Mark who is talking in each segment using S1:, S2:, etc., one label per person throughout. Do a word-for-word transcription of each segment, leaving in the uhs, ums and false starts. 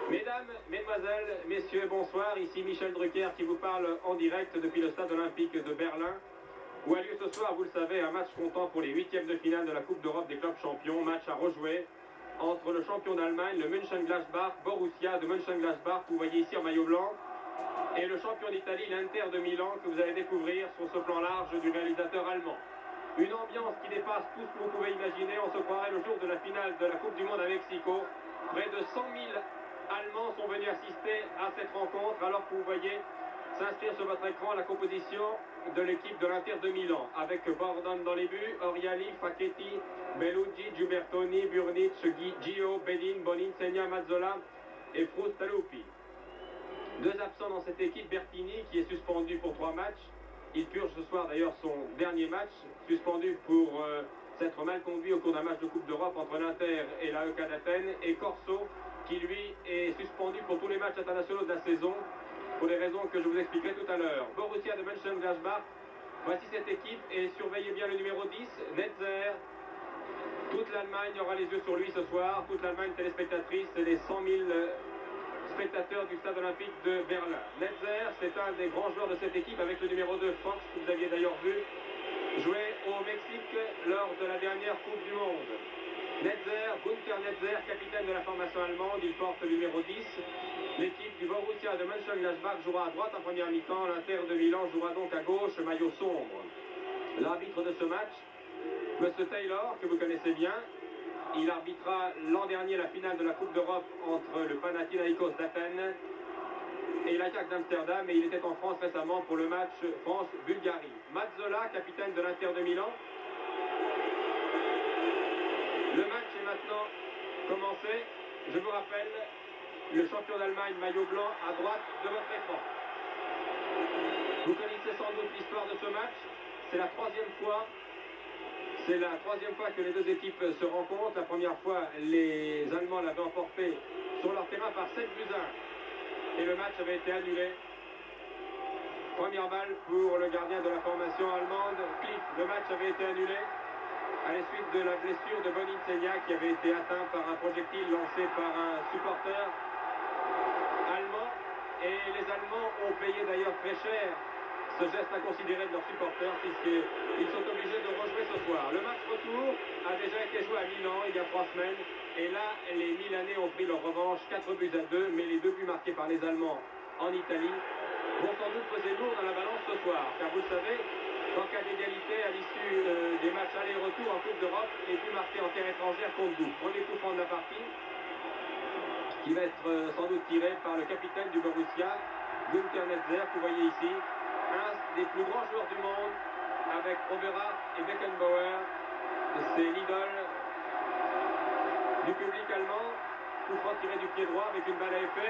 S1: Mesdames, Mesdemoiselles, Messieurs, bonsoir. Ici Michel Drucker qui vous parle en direct depuis le stade olympique de Berlin, où a lieu ce soir, vous le savez, un match comptant pour les huitièmes de finale de la Coupe d'Europe des clubs champions. Match à rejouer entre le champion d'Allemagne, le Mönchengladbach, Borussia de Mönchengladbach, que vous voyez ici en maillot blanc, et le champion d'Italie, l'Inter de Milan, que vous allez découvrir sur ce plan large du réalisateur allemand. Une ambiance qui dépasse tout ce que vous pouvez imaginer. On se croirait le jour de la finale de la Coupe du Monde à Mexico. Près de cent mille Allemands sont venus assister à cette rencontre, alors que vous voyez s'inscrire sur votre écran la composition de l'équipe de l'Inter de Milan, avec Bordon dans les buts, Oriali, Facchetti, Bellucci, Giubertoni, Burnic, Gio, Bedin, Bonin, Segna, Mazzola et Frustalupi. Deux absents dans cette équipe, Bertini qui est suspendu pour trois matchs. Il purge ce soir d'ailleurs son dernier match, suspendu pour euh, s'être mal conduit au cours d'un match de Coupe d'Europe entre l'Inter et l'A E K d'Athènes, et Corso qui lui est suspendu pour tous les matchs internationaux de la saison, pour les raisons que je vous expliquerai tout à l'heure. Borussia de Mönchengladbach, voici cette équipe, et surveillez bien le numéro dix, Netzer. Toute l'Allemagne aura les yeux sur lui ce soir, toute l'Allemagne téléspectatrice, et les cent mille spectateurs du stade olympique de Berlin. Netzer, c'est un des grands joueurs de cette équipe, avec le numéro deux, Fox, que vous aviez d'ailleurs vu jouer au Mexique lors de la dernière Coupe du Monde. Netzer, Günther Netzer, capitaine de la formation allemande, il porte le numéro dix. L'équipe du Borussia de Mönchengladbach jouera à droite en première mi-temps, l'Inter de Milan jouera donc à gauche, maillot sombre. L'arbitre de ce match, Monsieur Taylor, que vous connaissez bien, il arbitra l'an dernier la finale de la Coupe d'Europe entre le Panathinaikos d'Athènes et l'Ajax d'Amsterdam, et il était en France récemment pour le match France-Bulgarie. Mazzola, capitaine de l'Inter de Milan. Le match est maintenant commencé. Je vous rappelle, le champion d'Allemagne, maillot blanc, à droite de votre écran. Vous connaissez sans doute l'histoire de ce match. C'est la troisième fois. C'est la troisième fois que les deux équipes se rencontrent. La première fois, les Allemands l'avaient emporté sur leur terrain par sept buts à un. Et le match avait été annulé. Première balle pour le gardien de la formation allemande, Cliff. Le match avait été annulé à la suite de la blessure de Bonin Segna, qui avait été atteint par un projectile lancé par un supporter allemand. Et les Allemands ont payé d'ailleurs très cher ce geste inconsidéré de leurs supporters, puisqu'ils sont obligés de rejouer ce soir. Le match retour a déjà été joué à Milan il y a trois semaines, et là les Milanais ont pris leur revanche, quatre buts à deux, mais les deux buts marqués par les Allemands en Italie vont sans doute peser lourd dans la balance ce soir, car vous le savez, en cas d'égalité à l'issue euh, des matchs aller-retour en Coupe d'Europe, les buts marqués en terre étrangère comptent double. Premier coup franc de la partie, qui va être euh, sans doute tiré par le capitaine du Borussia, Günther Netzer, que vous voyez ici, un des plus grands joueurs du monde, avec Oberhardt et Beckenbauer. C'est l'idole du public allemand. Coup franc tiré du pied droit avec une balle à effet.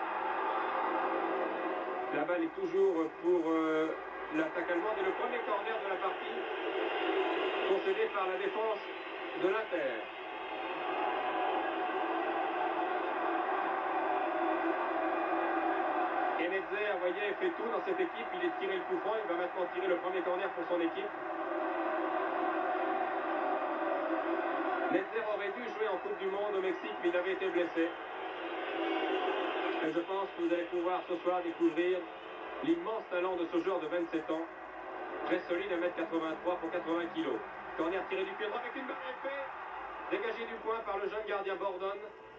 S1: La balle est toujours pour euh, l'attaque allemande, et le premier corner de la partie concédé par la défense de l'Inter. Et Netzer, vous voyez, fait tout dans cette équipe. Il est tiré le coup franc, il va maintenant tirer le premier corner pour son équipe. Netzer aurait dû jouer en Coupe du Monde au Mexique, mais il avait été blessé. Et je pense que vous allez pouvoir ce soir découvrir l'immense talent de ce joueur de vingt-sept ans, très solide, un mètre quatre-vingt-trois pour quatre-vingts kilos. Corner tiré du pied droit avec une balle à effet, dégagé du point par le jeune gardien Bordon.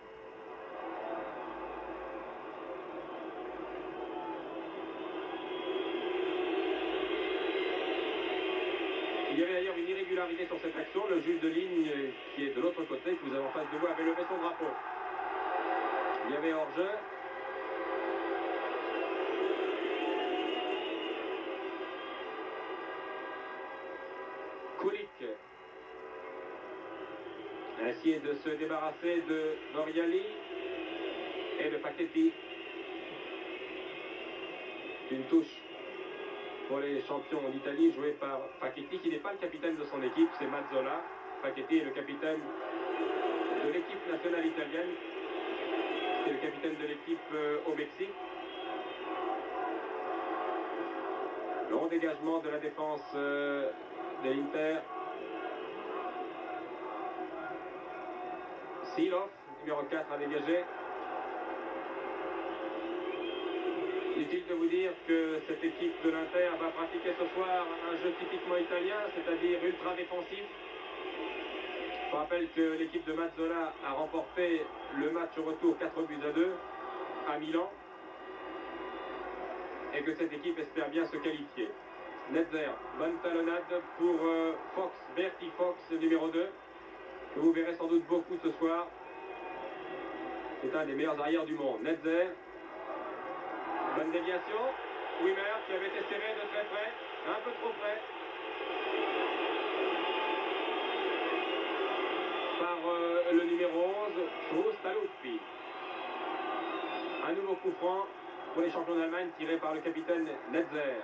S1: Il y avait d'ailleurs une irrégularité sur cette action. Le juge de ligne qui est de l'autre côté, que vous avez en face de vous, avait levé son drapeau. Il y avait hors-jeu. Kulik a essayé de se débarrasser de Oriali et de Facchetti. Une touche pour les champions d'Italie, joué par Facchetti, qui n'est pas le capitaine de son équipe, c'est Mazzola. Facchetti est le capitaine de l'équipe nationale italienne, c'est le capitaine de l'équipe euh, au Mexique. Le long dégagement de la défense euh, de l'Inter. Silov, numéro quatre, a dégagé. Inutile de vous dire que cette équipe de l'Inter va pratiquer ce soir un jeu typiquement italien, c'est-à-dire ultra défensif. Je rappelle que l'équipe de Mazzola a remporté le match au retour quatre buts à deux à Milan et que cette équipe espère bien se qualifier. Netzer, bonne talonnade pour euh, Fox, Bertie Fox, numéro deux, que vous verrez sans doute beaucoup ce soir. C'est un des meilleurs arrières du monde. Netzer, bonne déviation. Wimmer qui avait été serré de très près, un peu trop près. Par euh, le numéro onze, Frustaluppi. Un nouveau coup franc pour les champions d'Allemagne tiré par le capitaine Netzer.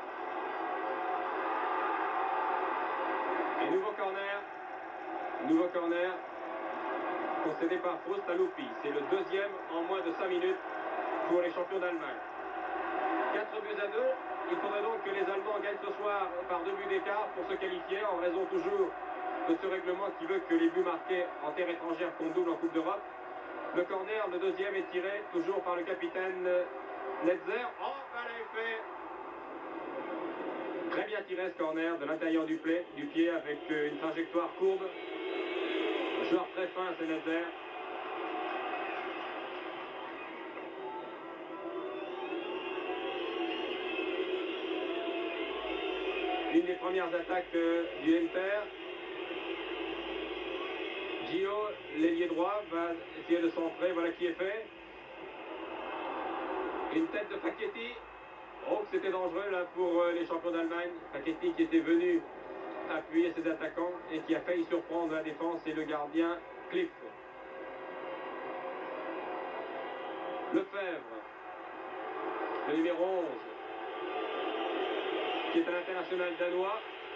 S1: Et nouveau corner, nouveau corner concédé par Frustaluppi. C'est le deuxième en moins de cinq minutes pour les champions d'Allemagne. quatre buts à deux. Il faudrait donc que les Allemands gagnent ce soir par deux buts d'écart pour se qualifier, en raison toujours de ce règlement qui veut que les buts marqués en terre étrangère comptent double en Coupe d'Europe. Le corner, le deuxième, est tiré toujours par le capitaine Netzer. Oh, ça l'a fait. Très bien tiré ce corner de l'intérieur du, du pied avec une trajectoire courbe. Un joueur très fin, c'est Netzer. Une des premières attaques euh, du Inter. Gio, l'ailier droit, va essayer de centrer. Voilà qui est fait. Une tête de Facchetti. Oh, que c'était dangereux là pour euh, les champions d'Allemagne. Facchetti qui était venu appuyer ses attaquants et qui a failli surprendre la défense et le gardien Cliff. Lefebvre, le numéro onze, qui est un international danois,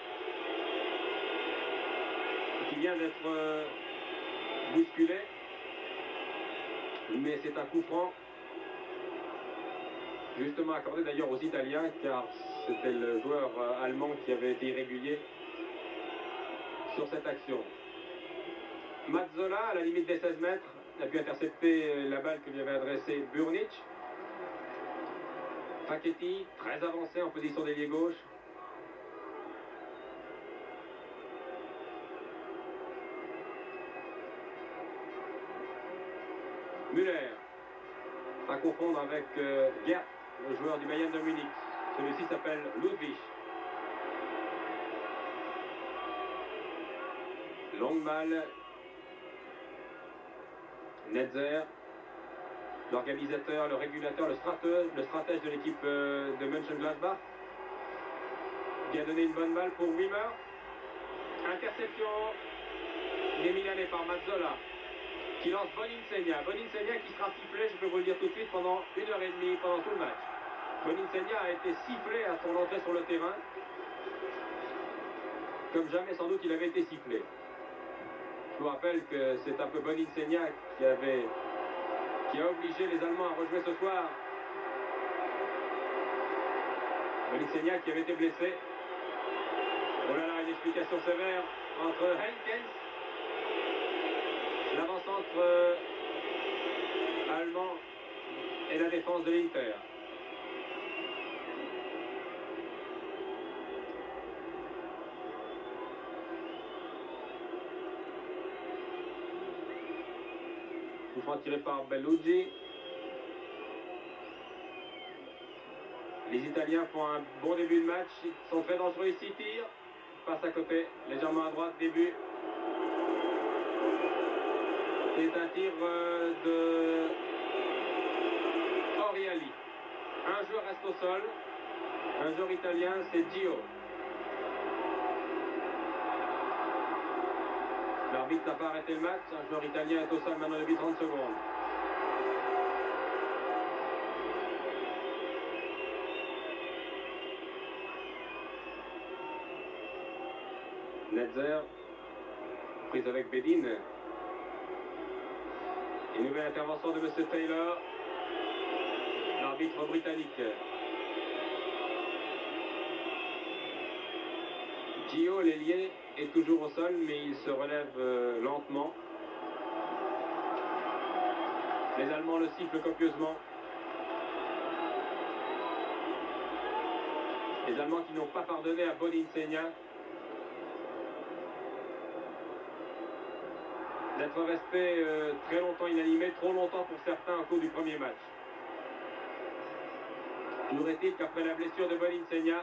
S1: qui vient d'être euh, bousculé, mais c'est un coup franc, justement accordé d'ailleurs aux Italiens, car c'était le joueur euh, allemand qui avait été irrégulier sur cette action. Mazzola, à la limite des seize mètres, a pu intercepter la balle que lui avait adressée Burnic. Facchetti, très avancé en position d'ailier gauche. Müller, à confondre avec euh, Gert, le joueur du Bayern de Munich. Celui-ci s'appelle Ludwig. Longue balle. Netzer, l'organisateur, le régulateur, le stratège, le stratège de l'équipe euh, de Mönchengladbach, qui a donné une bonne balle pour Wimmer. Interception des Milanais par Mazzola, qui lance Boninsegna. Boninsegna qui sera sifflé, je peux vous le dire tout de suite, pendant une heure et demie, pendant tout le match. Boninsegna a été sifflé à son entrée sur le terrain, comme jamais sans doute il avait été sifflé. Je vous rappelle que c'est un peu Boninsegna qui avait, qui a obligé les Allemands à rejouer ce soir. Boninsegna qui avait été blessé. Oh là là, une explication sévère entre Henkens, l'avant-centre euh, allemand, et la défense de l'Inter. Coup franc tiré par Bellucci. Les Italiens font un bon début de match. Ils sont très dangereux ici. Tir. Passe à côté. Légèrement à droite. Début. C'est un tir euh, de Oriali. Un joueur reste au sol. Un joueur italien, c'est Gio. L'arbitre n'a pas arrêté le match. Un joueur italien est au sol maintenant depuis trente secondes. Netzer, prise avec Bedin. Une nouvelle intervention de M. Taylor, l'arbitre britannique. Gio, l'ailier, est toujours au sol, mais il se relève euh, lentement. Les Allemands le sifflent copieusement. Les Allemands qui n'ont pas pardonné à Boninsegna d'être resté euh, très longtemps inanimé, trop longtemps pour certains au cours du premier match. Toujours est-il qu'après la blessure de Boninsegna,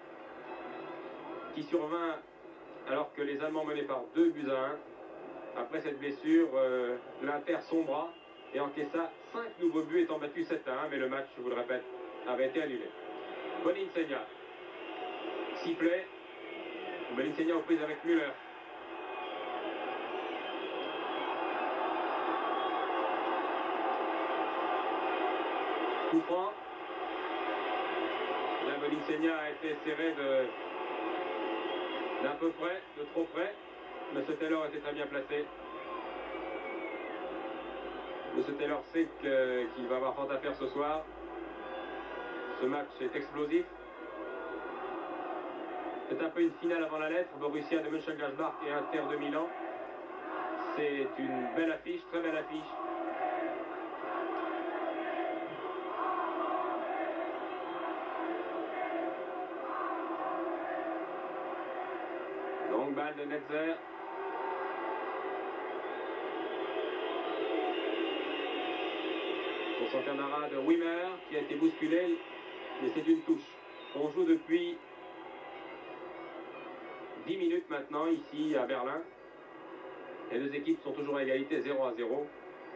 S1: qui survint alors que les Allemands menaient par deux buts à un, après cette blessure, euh, l'Inter sombra et encaissa cinq nouveaux buts, étant battu sept à un, mais le match, je vous le répète, avait été annulé. Boninsegna, sifflet, Boninsegna aux prises avec Müller. Coup franc. Là, Boninsegna a été serré de d'un peu près, de trop près. Monsieur Taylor était très bien placé. Monsieur Taylor sait qu'il va avoir fort à faire ce soir. Ce match est explosif. C'est un peu une finale avant la lettre. Borussia de Mönchengladbach et Inter de Milan. C'est une belle affiche, très belle affiche. Longue balle de Netzer. Pour son camarade Wimmer qui a été bousculé, mais c'est une touche. On joue depuis dix minutes maintenant ici à Berlin. Les deux équipes sont toujours à égalité zéro à zéro.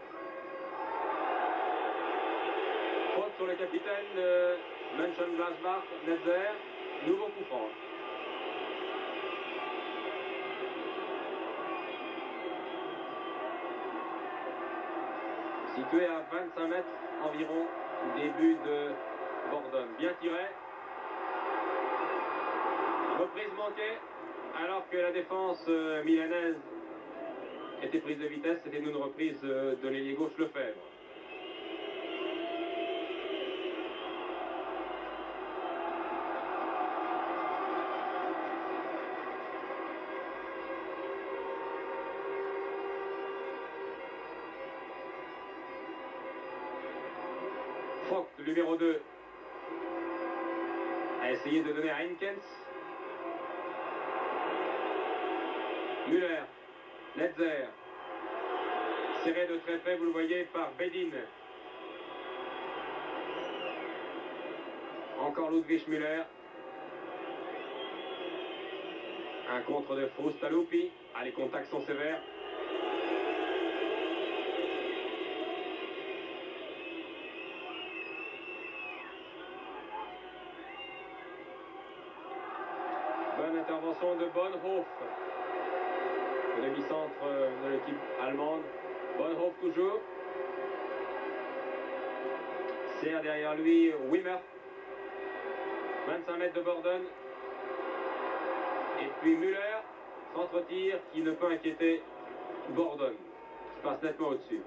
S1: Faute sur le capitaine de Mönchengladbach, Netzer. Nouveau coup franc. Situé à vingt-cinq mètres environ du début de Bordon. Bien tiré. Reprise manquée. Alors que la défense euh, milanaise était prise de vitesse, c'était une reprise euh, de l'ailier gauche Lefebvre. Fock, le numéro deux, a essayé de donner à Henkens. Müller, Netzer, serré de très près, vous le voyez, par Bedin. Encore Ludwig Müller. Un contre de Frustalupi. Ah, les contacts sont sévères. Bonne intervention de Bonhoff. Le demi-centre de l'équipe allemande. Bonhoff toujours. Serre derrière lui Wimmer. vingt-cinq mètres de Bordon. Et puis Müller, centre-tir qui ne peut inquiéter Bordon, qui passe nettement au-dessus.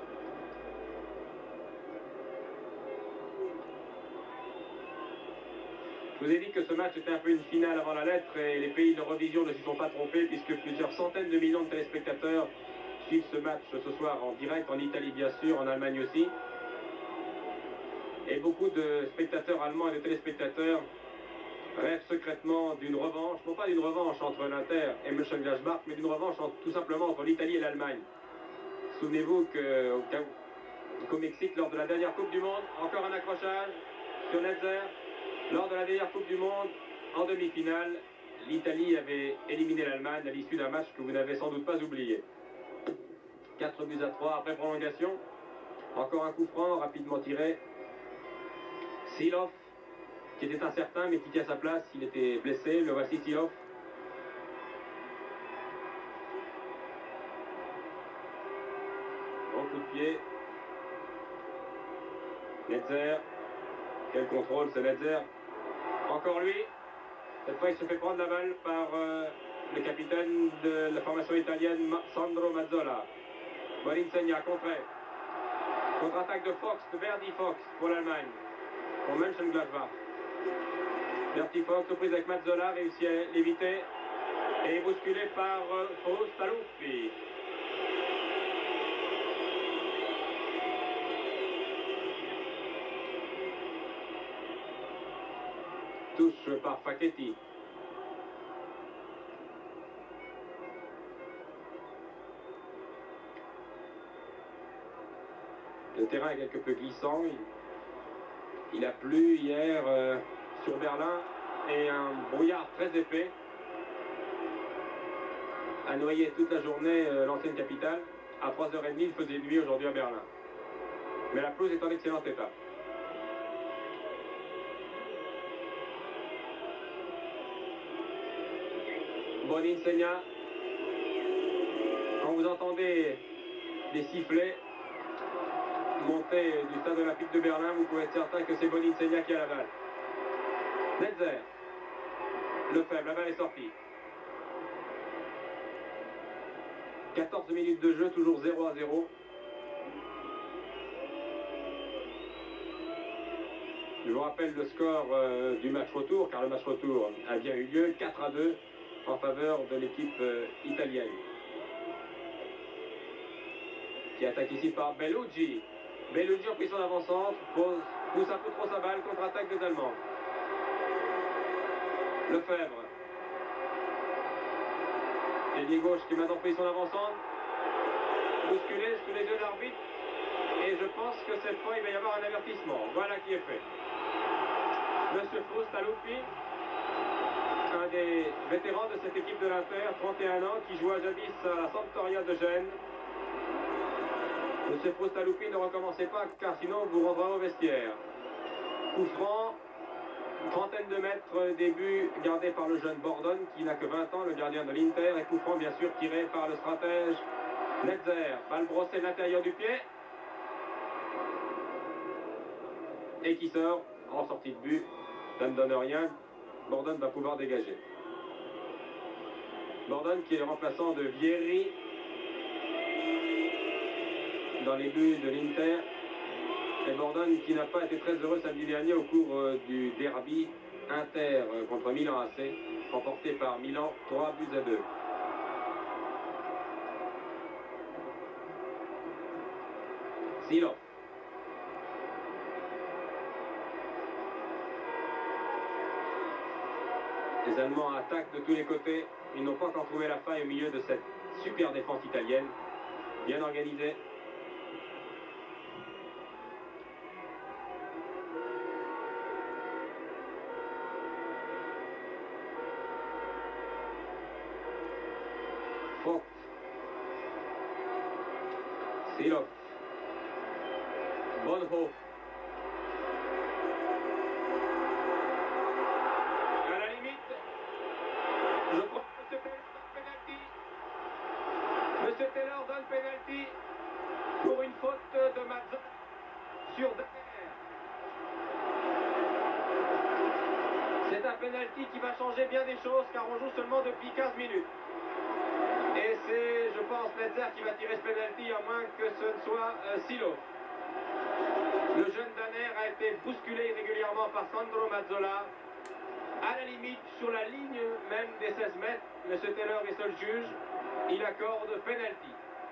S1: Je vous ai dit que ce match était un peu une finale avant la lettre et les pays de revision ne s'y sont pas trompés puisque plusieurs centaines de millions de téléspectateurs suivent ce match ce soir en direct, en Italie bien sûr, en Allemagne aussi. Et beaucoup de spectateurs allemands et de téléspectateurs rêvent secrètement d'une revanche, non pas d'une revanche entre l'Inter et Mönchengladbach, mais d'une revanche entre, tout simplement entre l'Italie et l'Allemagne. Souvenez-vous qu'au Mexique, lors de la dernière Coupe du Monde, encore un accrochage sur Netzer. Lors de la dernière Coupe du Monde, en demi-finale, l'Italie avait éliminé l'Allemagne à l'issue d'un match que vous n'avez sans doute pas oublié. quatre buts à trois après prolongation. Encore un coup franc, rapidement tiré. Silov, qui était incertain mais qui tient sa place, il était blessé, le voici Silov. Bon coup de pied. Netzer. Quel contrôle, c'est Netzer. Encore lui. Cette fois, il se fait prendre la balle par euh, le capitaine de la formation italienne, Sandro Mazzola. Boninsegna, contré. Contre-attaque de Fox, de Verdi Fox pour l'Allemagne. Pour Mönchengladbach. Verdi Fox, aux prises avec Mazzola, réussit à l'éviter. Et bousculé par euh, Frustalupi. touche par Facchetti. Le terrain est quelque peu glissant. Il, il a plu hier euh, sur Berlin et un brouillard très épais a noyé toute la journée euh, l'ancienne capitale. À trois heures trente, il faisait nuit aujourd'hui à Berlin. Mais la pelouse est en excellent état. Bonne Insegna. Quand vous entendez des sifflets monter du stade olympique de Berlin, vous pouvez être certain que c'est Bonne Insegna qui a la balle. Netzer. Le faible, la balle est sortie. quatorze minutes de jeu, toujours zéro à zéro. Je vous rappelle le score euh, du match retour, car le match retour a bien eu lieu, quatre à deux en faveur de l'équipe euh, italienne. Qui attaque ici par Bellucci. Bellucci en pris son avant-centre, pousse un peu trop sa balle, contre-attaque des Allemands. Lefebvre. Ailier gauche qui maintenant pris son avant-centre. Bousculé sous les yeux de l'arbitre. Et je pense que cette fois il va y avoir un avertissement. Voilà qui est fait. Monsieur Frustalupi, un des vétérans de cette équipe de l'Inter, trente et un ans, qui joua jadis à la Sampdoria de Gênes. Monsieur Frustalupi, ne recommencez pas, car sinon vous rendra au vestiaire. Coup franc, trentaine de mètres des buts gardés par le jeune Bordone, qui n'a que vingt ans, le gardien de l'Inter, et coup franc bien sûr tiré par le stratège Netzer. Balle brossée de l'intérieur du pied. Et qui sort en sortie de but. Ça ne donne rien. Bordone va pouvoir dégager. Bordone qui est le remplaçant de Vieri dans les buts de l'Inter. Et Bordone qui n'a pas été très heureux samedi dernier au cours euh, du derby Inter euh, contre Milan A C, remporté par Milan trois buts à deux. Silov. Les Allemands attaquent de tous les côtés. Ils n'ont pas encore trouvé la faille au milieu de cette super défense italienne. Bien organisée. Fox. Silov. Bonhoff. À la limite, je crois que M. Taylor donne penalty. M. Taylor donne penalty pour une faute de Mazza sur Daner. C'est un penalty qui va changer bien des choses, car on joue seulement depuis quinze minutes. Et c'est, je pense, Netzer qui va tirer ce penalty, à moins que ce ne soit euh, Silov. Le jeune Daner a été bousculé régulièrement par Sandro Mazzola. À la limite, sur la ligne même des seize mètres, M. Taylor est seul juge. Il accorde penalty.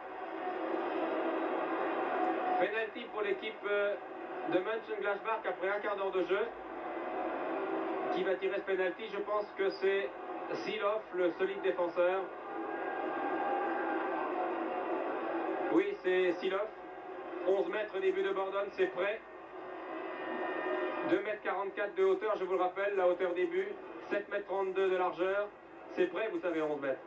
S1: Penalty pour l'équipe de Mönchengladbach après un quart d'heure de jeu. Qui va tirer ce penalty? Je pense que c'est Silov, le solide défenseur. Oui, c'est Silov. onze mètres début de Bordone, c'est prêt. deux mètres quarante-quatre de hauteur, je vous le rappelle, la hauteur début. sept mètres trente-deux de largeur. C'est prêt, vous savez, onze mètres.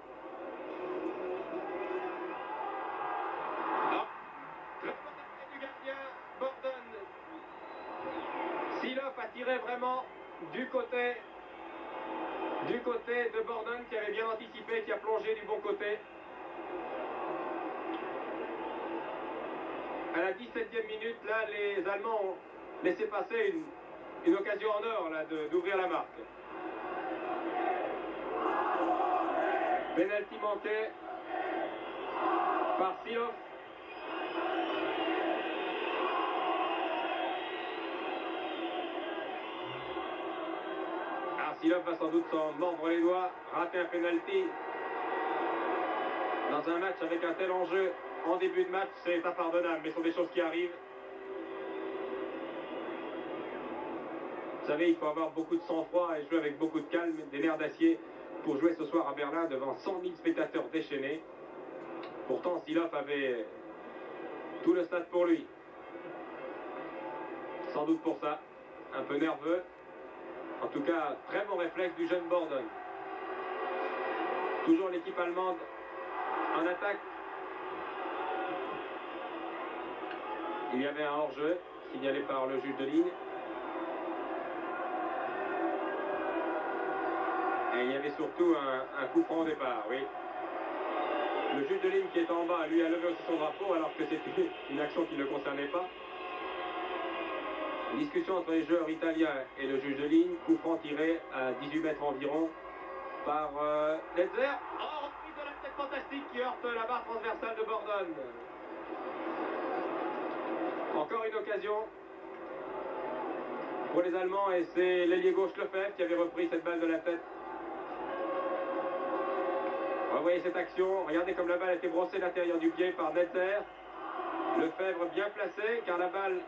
S1: Non. Le porte-à-pied du gardien, Bordone. Silov a tiré vraiment du côté, du côté de Bordone, qui avait bien anticipé, qui a plongé du bon côté. À la dix-septième minute, là, les Allemands ont laissé passer une, une occasion en or d'ouvrir la marque. Penalty manqué par Silov. Ah, Silov va sans doute s'en mordre les doigts, rater un penalty dans un match avec un tel enjeu. En début de match, c'est impardonnable, mais ce sont des choses qui arrivent. Vous savez, il faut avoir beaucoup de sang-froid et jouer avec beaucoup de calme, des nerfs d'acier pour jouer ce soir à Berlin devant cent mille spectateurs déchaînés. Pourtant, Silov avait tout le stade pour lui. Sans doute pour ça, un peu nerveux. En tout cas, très bon réflexe du jeune Borden. Toujours l'équipe allemande en attaque. Il y avait un hors-jeu signalé par le juge de ligne. Et il y avait surtout un, un coup franc au départ, oui. Le juge de ligne qui est en bas, lui, a levé aussi son drapeau alors que c'était une action qui ne le concernait pas. Discussion entre les joueurs italiens et le juge de ligne. Coup franc tiré à dix-huit mètres environ par euh, Netzer. Oh, reprise de la tête fantastique qui heurte la barre transversale de Borden. Encore une occasion pour les Allemands et c'est l'ailier gauche Lefebvre qui avait repris cette balle de la tête. Revoyez cette action. Regardez comme la balle a été brossée à l'intérieur du pied par Netzer. Lefebvre bien placé car la balle...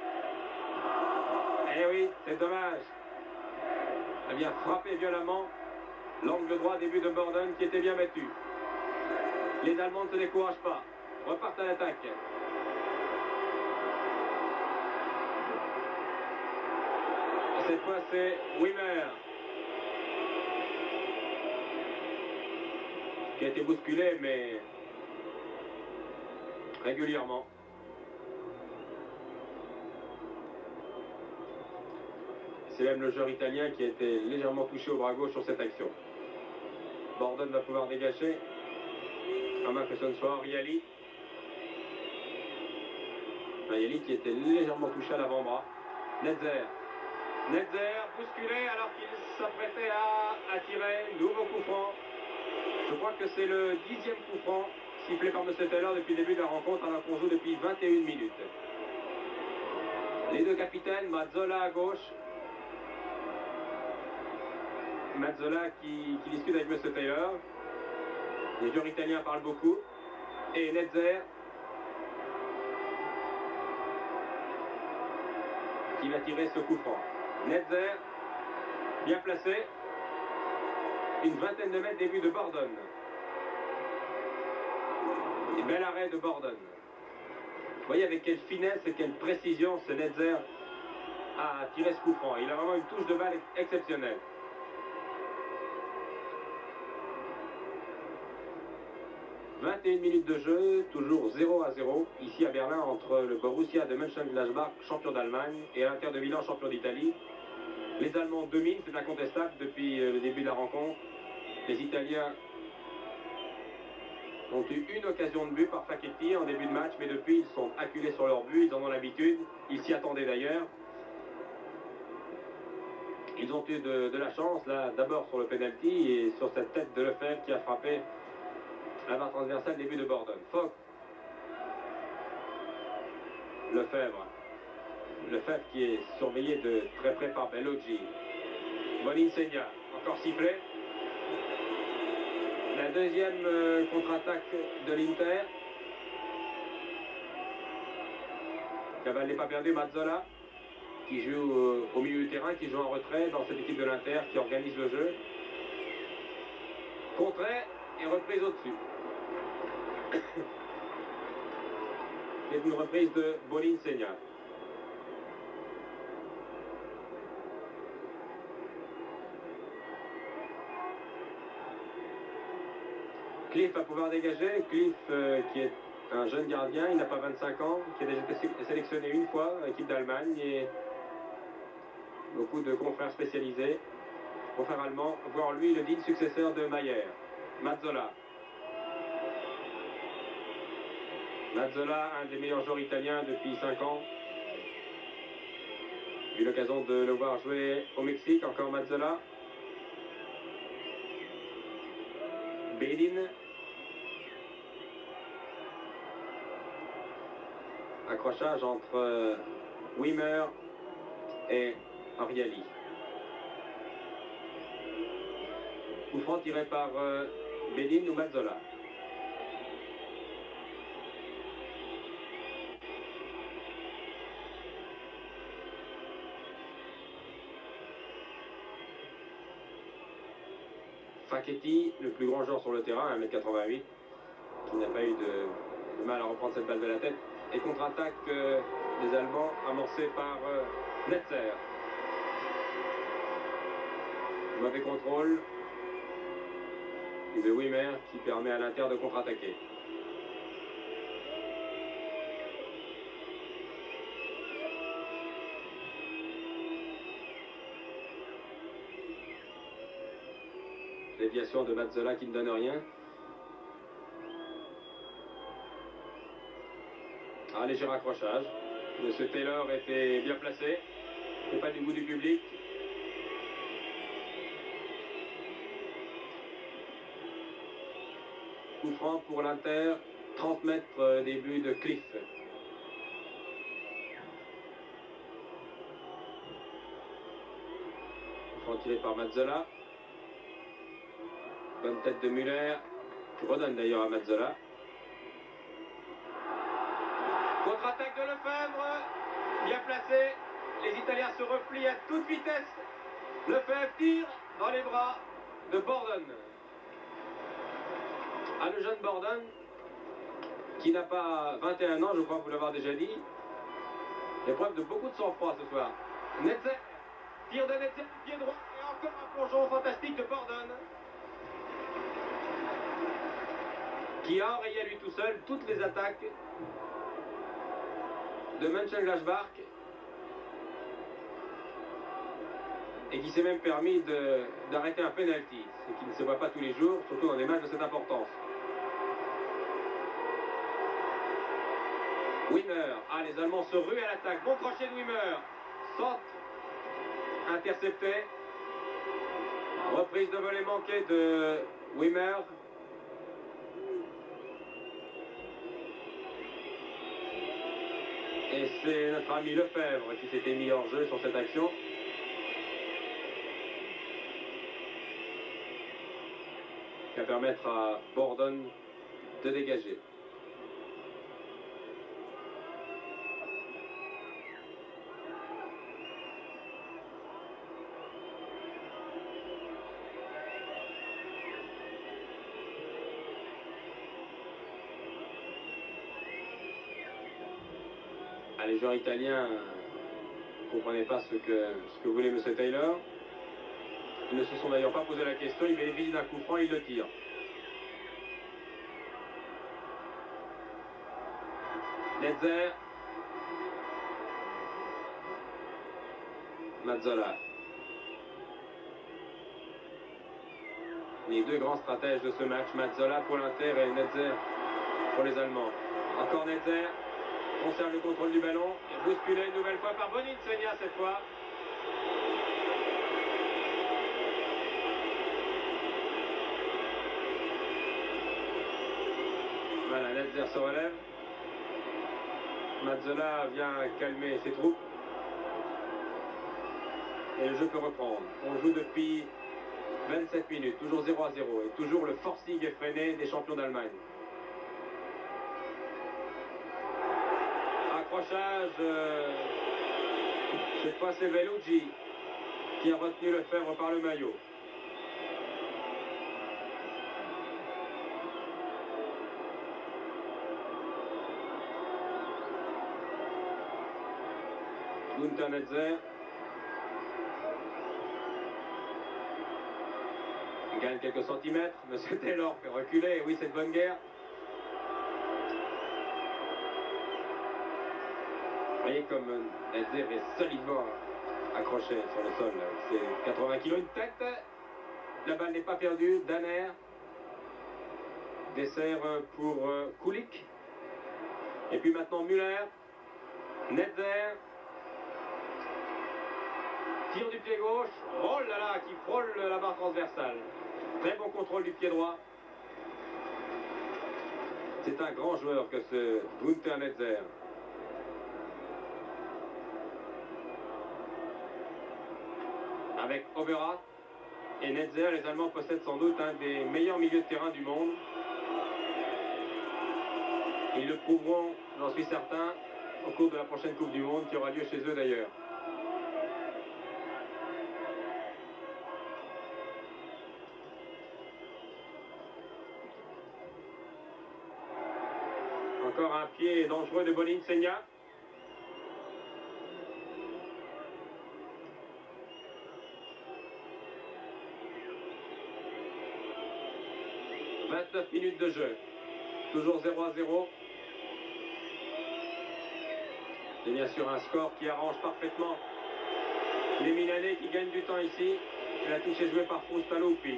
S1: Eh oui, c'est dommage. A bien frappé violemment l'angle droit début de Borden qui était bien battu. Les Allemands ne se découragent pas. Repartent à l'attaque. Cette fois, c'est Wimmer qui a été bousculé, mais régulièrement. C'est même le joueur italien qui a été légèrement touché au bras gauche sur cette action. Borden va pouvoir dégager. À moins que ce ne soit Ariali. Ariali qui était légèrement touché à l'avant-bras. Netzer. Netzer bousculé alors qu'il s'apprêtait à, à tirer. Nouveau coup franc. Je crois que c'est le dixième coup franc sifflé par M. Taylor depuis le début de la rencontre alors qu'on joue depuis vingt et une minutes. Les deux capitaines, Mazzola à gauche. Mazzola qui, qui discute avec M. Taylor. Les joueurs italiens parlent beaucoup. Et Netzer qui va tirer ce coup franc. Netzer, bien placé. Une vingtaine de mètres début de Borden. Et bel arrêt de Borden. Vous voyez avec quelle finesse et quelle précision ce Netzer a tiré ce coup franc. Il a vraiment une touche de balle exceptionnelle. vingt et une minutes de jeu, toujours zéro à zéro, ici à Berlin, entre le Borussia de Mönchengladbach, champion d'Allemagne, et l'Inter de Milan, champion d'Italie. Les Allemands dominent, c'est incontestable depuis le début de la rencontre. Les Italiens ont eu une occasion de but par Facchetti en début de match, mais depuis ils sont acculés sur leur but, ils en ont l'habitude, ils s'y attendaient d'ailleurs. Ils ont eu de, de la chance, là, d'abord sur le penalty et sur cette tête de Lefebvre qui a frappé la barre transversale début de Borden. Fock. Lefebvre. Lefebvre qui est surveillé de très près par Bellocchi. Boninsegna, encore sifflé. La deuxième euh, contre-attaque de l'Inter. La balle n'est pas perdue, Mazzola, qui joue euh, au milieu du terrain, qui joue en retrait dans cette équipe de l'Inter, qui organise le jeu. Contrée et reprise au-dessus. C'est une reprise de Boninsegna. Cliff va pouvoir dégager. Cliff euh, qui est un jeune gardien, il n'a pas vingt-cinq ans, qui a déjà été sélectionné une fois à l'équipe d'Allemagne et beaucoup de confrères spécialisés, confrères allemands, voire lui le digne successeur de Mayer. Mazzola. Mazzola, un des meilleurs joueurs italiens depuis cinq ans. J'ai eu l'occasion de le voir jouer au Mexique, encore Mazzola. Bedin. Accrochage entre Wimmer et Ariali. Coup franc tiré par euh, Bedin ou Mazzola. Raketti, le plus grand joueur sur le terrain, un mètre quatre-vingt-huit, qui n'a pas eu de, de mal à reprendre cette balle de la tête. Et contre-attaque euh, des Allemands amorcée par euh, Netzer. Mauvais contrôle de Wimmer qui permet à l'Inter de contre-attaquer. Déviation de Mazzola qui ne donne rien. Ah, léger raccrochage. Monsieur Taylor était bien placé. C'est pas du goût du public. Coup franc pour l'Inter. trente mètres début de Cliff. Coup franc tiré par Mazzola. Bonne tête de Müller, qui redonne d'ailleurs à Mazzola. Contre-attaque de Lefebvre, bien placé. Les Italiens se replient à toute vitesse. Lefebvre tire dans les bras de Borden. Ah, le jeune Borden, qui n'a pas vingt et un ans, je crois vous l'avoir déjà dit. Épreuve de beaucoup de sang-froid ce soir. Netzer, tire de Netzer, pied droit, et encore un plongeon fantastique de Borden, qui a enrayé à lui tout seul toutes les attaques de Mönchengladbach et qui s'est même permis d'arrêter un penalty, ce qui ne se voit pas tous les jours, surtout dans des matchs de cette importance. Wimmer, ah, les Allemands se ruent à l'attaque, bon crochet de Wimmer, centre intercepté, reprise de volée manquée de Wimmer. Et c'est notre ami Lefebvre qui s'était mis hors jeu sur cette action. Qui va permettre à Borden de dégager. Les joueurs italiens ne comprenaient pas ce que, ce que voulait M. Taylor. Ils ne se sont d'ailleurs pas posé la question. Il bénéficie d'un coup franc, il le tire. Netzer. Mazzola. Les deux grands stratèges de ce match, Mazzola pour l'Inter et Netzer pour les Allemands. Encore Netzer. Conserve le contrôle du ballon et bousculé une nouvelle fois par Boninsegna cette fois. Voilà, Netzer se relève. Mazzola vient calmer ses troupes. Et le jeu peut reprendre. On joue depuis vingt-sept minutes, toujours zéro à zéro. Et toujours le forcing effréné des champions d'Allemagne. Accrochage, euh, cette fois c'est Veluggi qui a retenu Lefebvre par le maillot. Günther Netzer. Il gagne quelques centimètres. Monsieur Taylor fait reculer. Oui, c'est de bonne guerre. Vous voyez comme Netzer est solidement accroché sur le sol. C'est quatre-vingts kilos, une tête. La balle n'est pas perdue. Danner. Dessert pour Kulik. Et puis maintenant Müller. Netzer. Tire du pied gauche. Oh là là, qui frôle la barre transversale. Très bon contrôle du pied droit. C'est un grand joueur que ce Günther Netzer. Avec Overath et Netzer, les Allemands possèdent sans doute un des meilleurs milieux de terrain du monde. Ils le prouveront, j'en suis certain, au cours de la prochaine Coupe du Monde qui aura lieu chez eux d'ailleurs. Encore un pied dangereux de Boninsegna. vingt-neuf minutes de jeu. Toujours zéro à zéro. Et bien sûr un score qui arrange parfaitement les Milanais qui gagnent du temps ici. Et la touche est jouée par Frustalupi.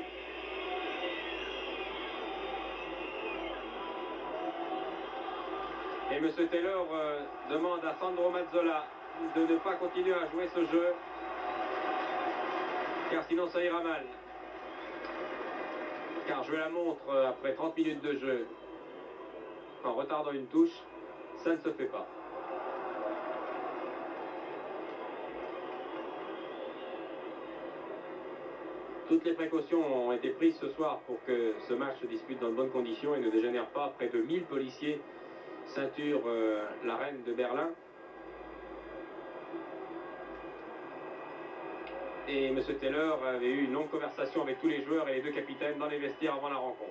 S1: Et M. Taylor euh, demande à Sandro Mazzola de ne pas continuer à jouer ce jeu, car sinon ça ira mal. Car jouer la montre euh, après trente minutes de jeu, en retardant une touche, ça ne se fait pas. Toutes les précautions ont été prises ce soir pour que ce match se dispute dans de bonnes conditions et ne dégénère pas. Près de mille policiers ceinturent euh, la reine de Berlin. Et M. Taylor avait eu une longue conversation avec tous les joueurs et les deux capitaines dans les vestiaires avant la rencontre.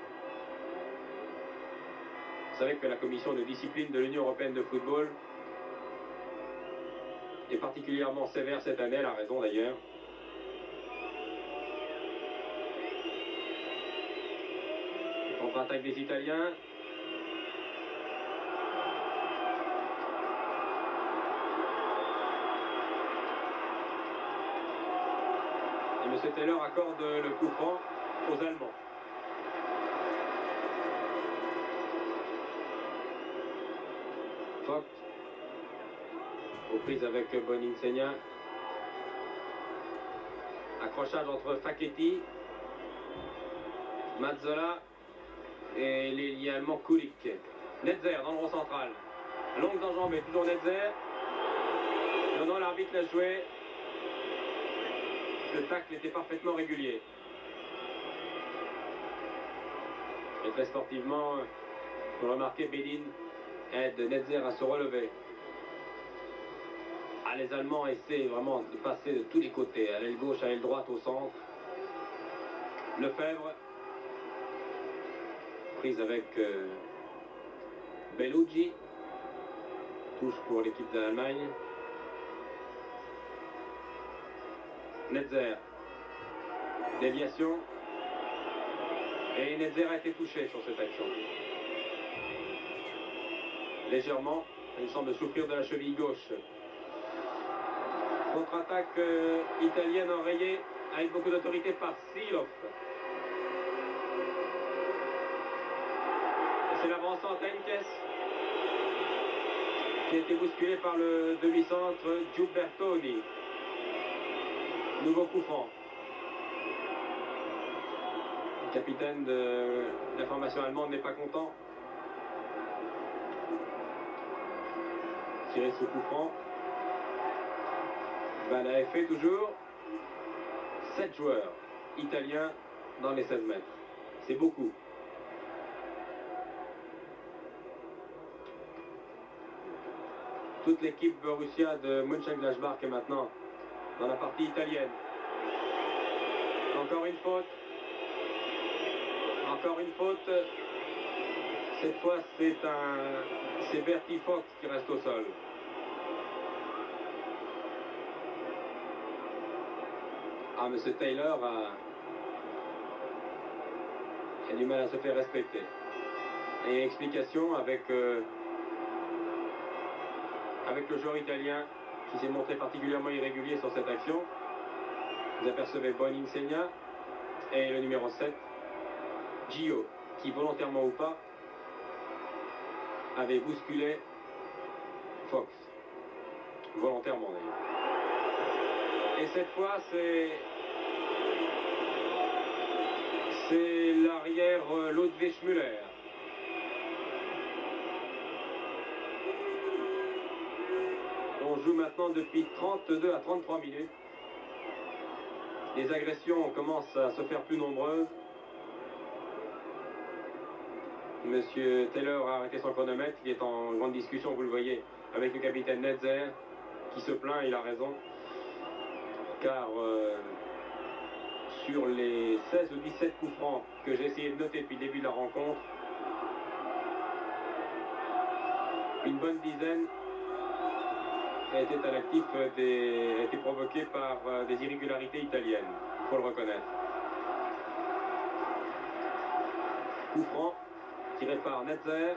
S1: Vous savez que la commission de discipline de l'Union européenne de football est particulièrement sévère cette année, elle a raison d'ailleurs. Contre-attaque des Italiens. Et M. Taylor accorde le coup franc aux Allemands. Fox aux prises avec Boninsegna. Accrochage entre Facchetti, Mazzola et l'ailier allemand Kulik. Netzer dans le rond central. Longue enjambée, toujours Netzer. Non, non, l'arbitre l'a joué. Le tacle était parfaitement régulier. Et très sportivement, vous remarquez, Bedin aide Netzer à se relever. Ah, les Allemands essaient vraiment de passer de tous les côtés, à l'aile gauche, à l'aile droite, au centre. Lefebvre, prise avec euh, Bellucci, touche pour l'équipe d'Allemagne. Netzer, déviation, et Netzer a été touché sur cette action. Légèrement, il semble souffrir de la cheville gauche. Contre-attaque euh, italienne enrayée avec beaucoup d'autorité par Silov. C'est l'avançant Henkes qui a été bousculé par le demi-centre Giubertoni. Nouveau coup franc. Le capitaine de la formation allemande n'est pas content. Tirer ce coup franc. Balle à effet toujours. sept joueurs italiens dans les seize mètres. C'est beaucoup. Toute l'équipe Borussia de Mönchengladbach est maintenant dans la partie italienne. Encore une faute. Encore une faute. Cette fois, c'est un... c'est Bertie Fox qui reste au sol. Ah, M. Taylor a... a du mal à se faire respecter. Et explication avec, euh... avec le joueur italien qui s'est montré particulièrement irrégulier sur cette action. Vous apercevez Boninsegna et le numéro sept, Gio, qui volontairement ou pas avait bousculé Fox. Volontairement d'ailleurs. Et cette fois, c'est c'est l'arrière Ludwig Müller. On joue maintenant depuis trente-deux à trente-trois minutes. Les agressions commencent à se faire plus nombreuses. Monsieur Taylor a arrêté son chronomètre. Il est en grande discussion, vous le voyez, avec le capitaine Netzer, qui se plaint, il a raison. Car euh, sur les seize ou dix-sept coups francs que j'ai essayé de noter depuis le début de la rencontre, Une bonne dizaine était à l'actif des, a été provoquée par des irrégularités italiennes, il faut le reconnaître. Coup franc, tiré par Netzer.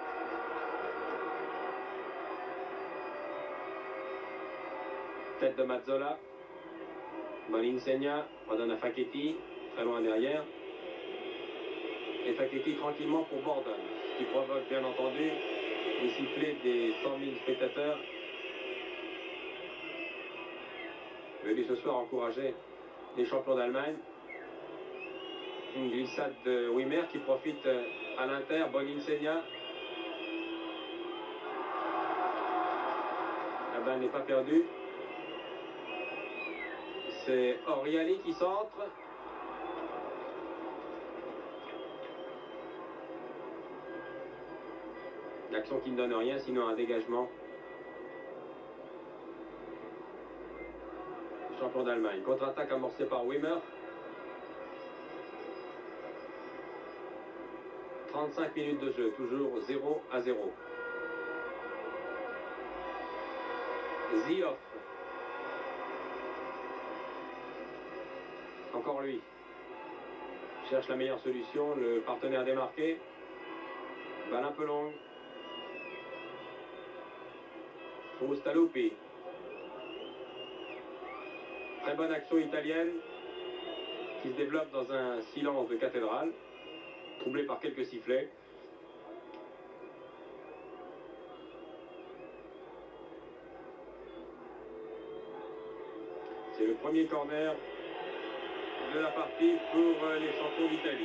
S1: Tête de Mazzola. Boninsegna redonne à Facchetti, très loin derrière. Et Facchetti tranquillement pour Bordon, ce qui provoque bien entendu les sifflets des cent mille spectateurs venus ce soir encourager les champions d'Allemagne. Une glissade de Wimmer qui profite à l'Inter. Boninsegna. La balle n'est pas perdue. C'est Oriali qui centre. L'action qui ne donne rien, sinon un dégagement. Champion d'Allemagne. Contre-attaque amorcée par Wimmer. trente-cinq minutes de jeu, toujours zéro à zéro. Zioff. Encore lui. Cherche la meilleure solution, le partenaire démarqué. Balle un peu longue. Frustalupi. Très bonne action italienne qui se développe dans un silence de cathédrale, troublé par quelques sifflets. C'est le premier corner de la partie pour les champions d'Italie.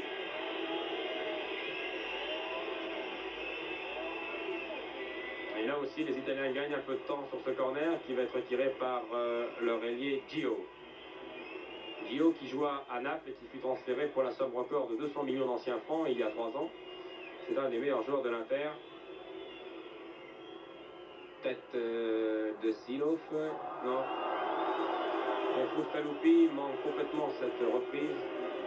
S1: Et là aussi, les Italiens gagnent un peu de temps sur ce corner qui va être tiré par euh, leur ailier Gio. Gio qui joua à Naples et qui fut transféré pour la somme record de deux cents millions d'anciens francs il y a trois ans. C'est un des meilleurs joueurs de l'Inter. Tête euh, de Silov, non. Et Frustalupi manque complètement cette reprise.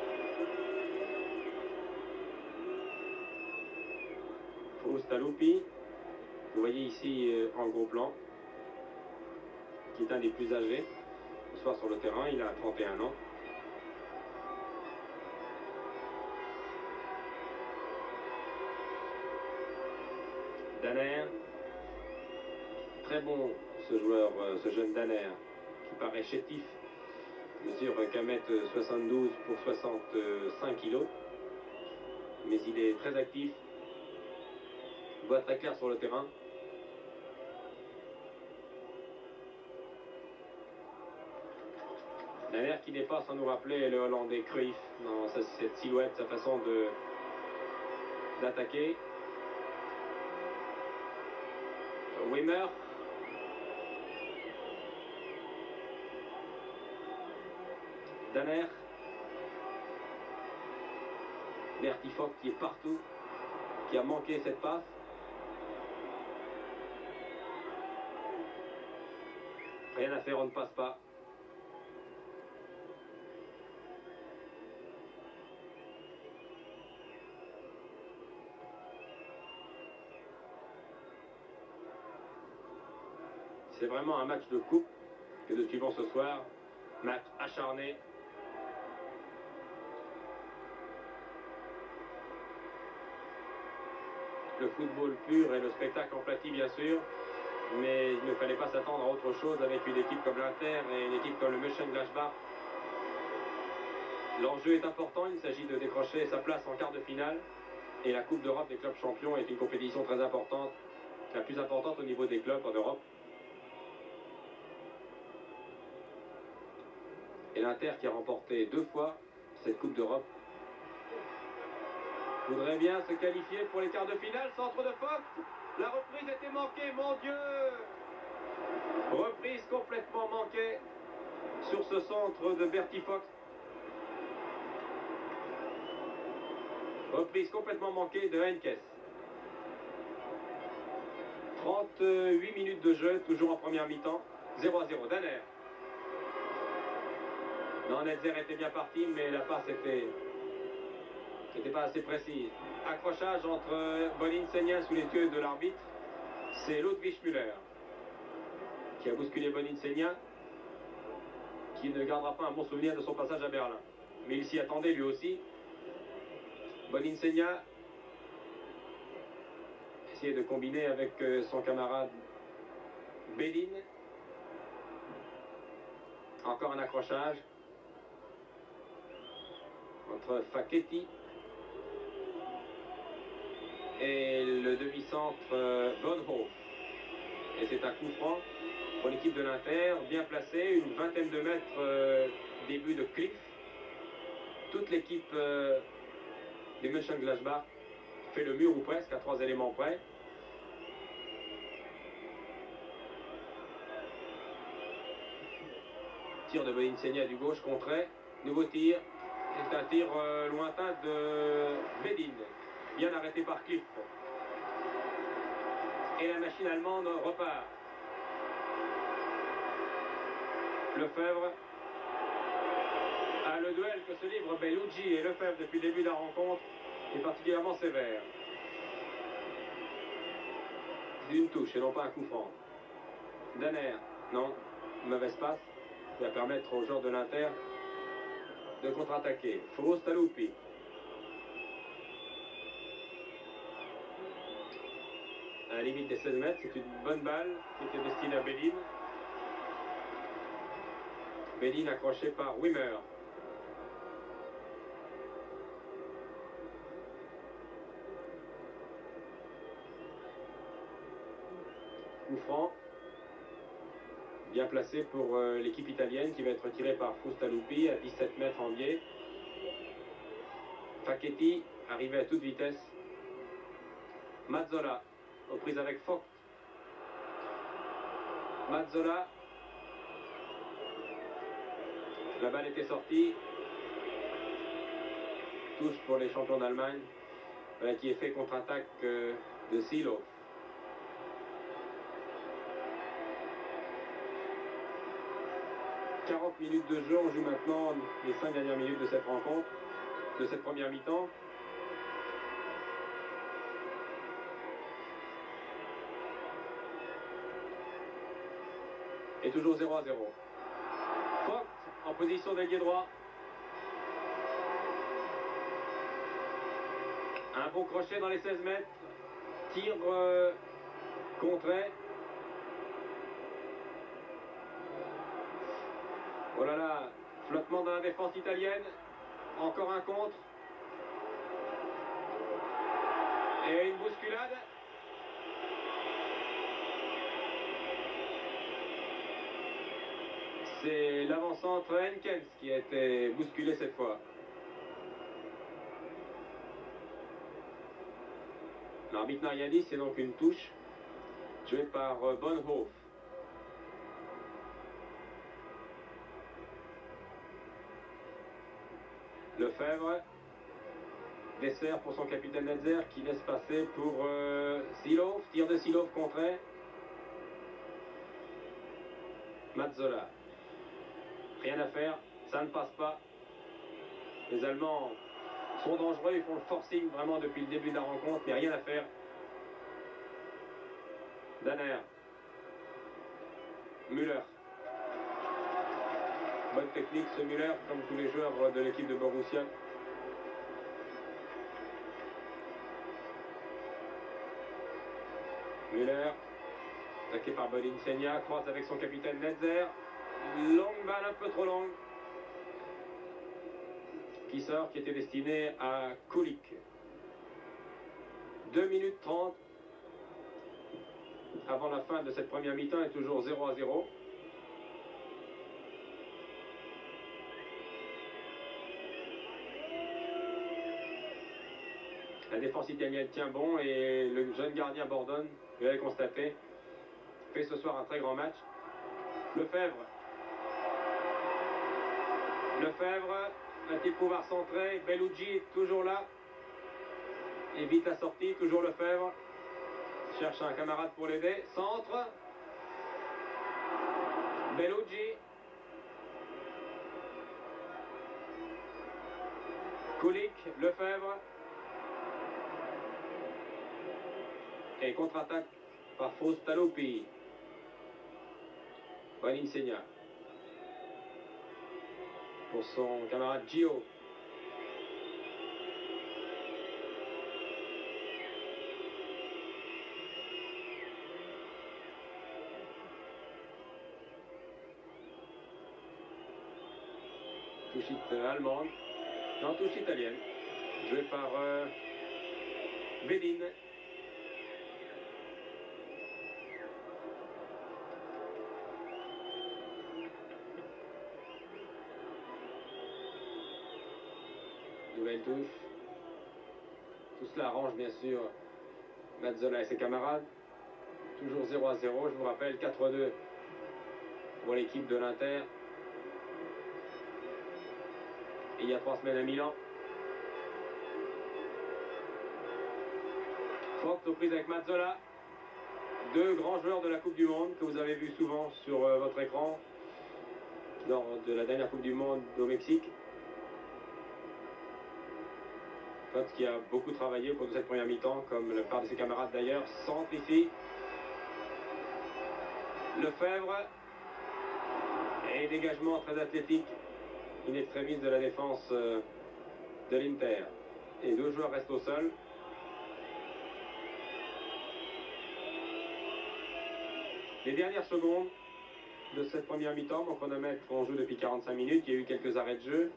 S1: Frustalupi, vous voyez ici euh, en gros plan, qui est un des plus âgés ce soir sur le terrain, il a trente et un ans. Danner, très bon ce joueur, euh, ce jeune Danner, qui paraît chétif, mesure qu'un mètre soixante-douze pour soixante-cinq kilos, mais il est très actif, voit très clair sur le terrain. Danner qui dépasse sans nous rappeler le Hollandais Cruyff dans sa, cette silhouette, sa façon de d'attaquer. Wimmer. Danner. Berti Fock qui est partout, qui a manqué cette passe. Rien à faire, on ne passe pas. C'est vraiment un match de coupe que nous suivons ce soir. Match acharné. Le football pur et le spectacle en pâtit bien sûr. Mais il ne fallait pas s'attendre à autre chose avec une équipe comme l'Inter et une équipe comme le Mönchengladbach. L'enjeu est important, il s'agit de décrocher sa place en quart de finale. Et la Coupe d'Europe des clubs champions est une compétition très importante, la plus importante au niveau des clubs en Europe. Et l'Inter qui a remporté deux fois cette Coupe d'Europe voudrait bien se qualifier pour les quarts de finale. Centre de Fox, la reprise était manquée, mon Dieu! Reprise complètement manquée sur ce centre de Berti Fox. Reprise complètement manquée de Henkes. trente-huit minutes de jeu, toujours en première mi-temps. zéro à zéro. Danner. Non, Netzer était bien parti, mais la passe était n'était pas assez précise. Accrochage entre Boninsegna sous les yeux de l'arbitre. C'est Ludwig Müller qui a bousculé Boninsegna, qui ne gardera pas un bon souvenir de son passage à Berlin. Mais il s'y attendait lui aussi. Boninsegna essayait de combiner avec son camarade Bedin. Encore un accrochage entre Facchetti et le demi-centre euh, Bonhoff. Et c'est un coup franc pour l'équipe de l'Inter, bien placé, une vingtaine de mètres euh, début de Cliff. Toute l'équipe euh, des Mönchengladbach fait le mur ou presque, à trois éléments près. Tir de Boninsegna du gauche, contré. Nouveau tir. C'est un tir euh, lointain de Bedin. Bien arrêté par Cliff. Et la machine allemande repart. Lefebvre a le duel que se livrent Bellucci et Lefebvre depuis le début de la rencontre est particulièrement sévère. C'est une touche et non pas un coup franc. Danner, non, mauvaise passe, qui va permettre aux joueurs de l'Inter de contre-attaquer. Frustaluppi. À la limite des seize mètres, c'est une bonne balle qui était destinée à Bedin. Bedin accroché par Wimmer. Coup franc. Bien placé pour euh, l'équipe italienne qui va être tirée par Frustaluppi à dix-sept mètres en biais. Facchetti arrivé à toute vitesse. Mazzola aux prises avec Fock. Mazzola. La balle était sortie. Touche pour les champions d'Allemagne. Voilà, qui est fait contre-attaque euh, de Silo. quarante minutes de jeu, on joue maintenant les cinq dernières minutes de cette rencontre, de cette première mi-temps. Et toujours zéro à zéro. Fox en position d'ailier droit. Un bon crochet dans les seize mètres. Tir euh, contré. Oh là là, flottement dans la défense italienne. Encore un contre. Et une bousculade. C'est l'avant-centre Henkens qui a été bousculé cette fois. L'arbitre n'a rien dit, c'est donc une touche jouée par Bonhoff. Lefebvre. Dessert pour son capitaine Netzer qui laisse passer pour euh, Silov. Tir de Silov contré. Mazzola. Rien à faire, ça ne passe pas. Les Allemands sont dangereux, ils font le forcing vraiment depuis le début de la rencontre, il n'y a rien à faire. Danner. Müller. Bonne technique ce Müller, comme tous les joueurs de l'équipe de Borussia. Müller, attaqué par Boninsegna, croise avec son capitaine Netzer. Longue balle, un peu trop longue, qui sort, qui était destinée à Kulik. deux minutes trente avant la fin de cette première mi-temps et toujours zéro à zéro. La défense italienne tient bon et le jeune gardien Bordone, vous l'avez constaté, fait ce soir un très grand match. Lefebvre. Lefebvre, va-t-il pouvoir centrer? Bellucci est toujours là. Évite la sortie, toujours Lefebvre. Cherche un camarade pour l'aider. Centre. Bellucci. Kulik, Lefebvre. Et contre-attaque par Faustalopi. Bonne Insegna. Pour son camarade Gio. Touche allemande. Non, touche italienne. Joué par euh, Bédine. Nouvelle touche. Tout cela arrange bien sûr Mazzola et ses camarades. Toujours zéro à zéro. Je vous rappelle quatre à deux pour l'équipe de l'Inter. Et il y a trois semaines à Milan. Fox aux prises avec Mazzola. Deux grands joueurs de la Coupe du Monde que vous avez vu souvent sur euh, votre écran lors de la dernière Coupe du Monde au Mexique. Fox qui a beaucoup travaillé au cours de cette première mi-temps, comme la plupart de ses camarades d'ailleurs. Centre ici. Lefebvre. Et dégagement très athlétique. Une extrémiste de la défense euh, de l'Inter. Et deux joueurs restent au sol. Les dernières secondes de cette première mi-temps, mon chronomètre, on joue depuis quarante-cinq minutes, il y a eu quelques arrêts de jeu.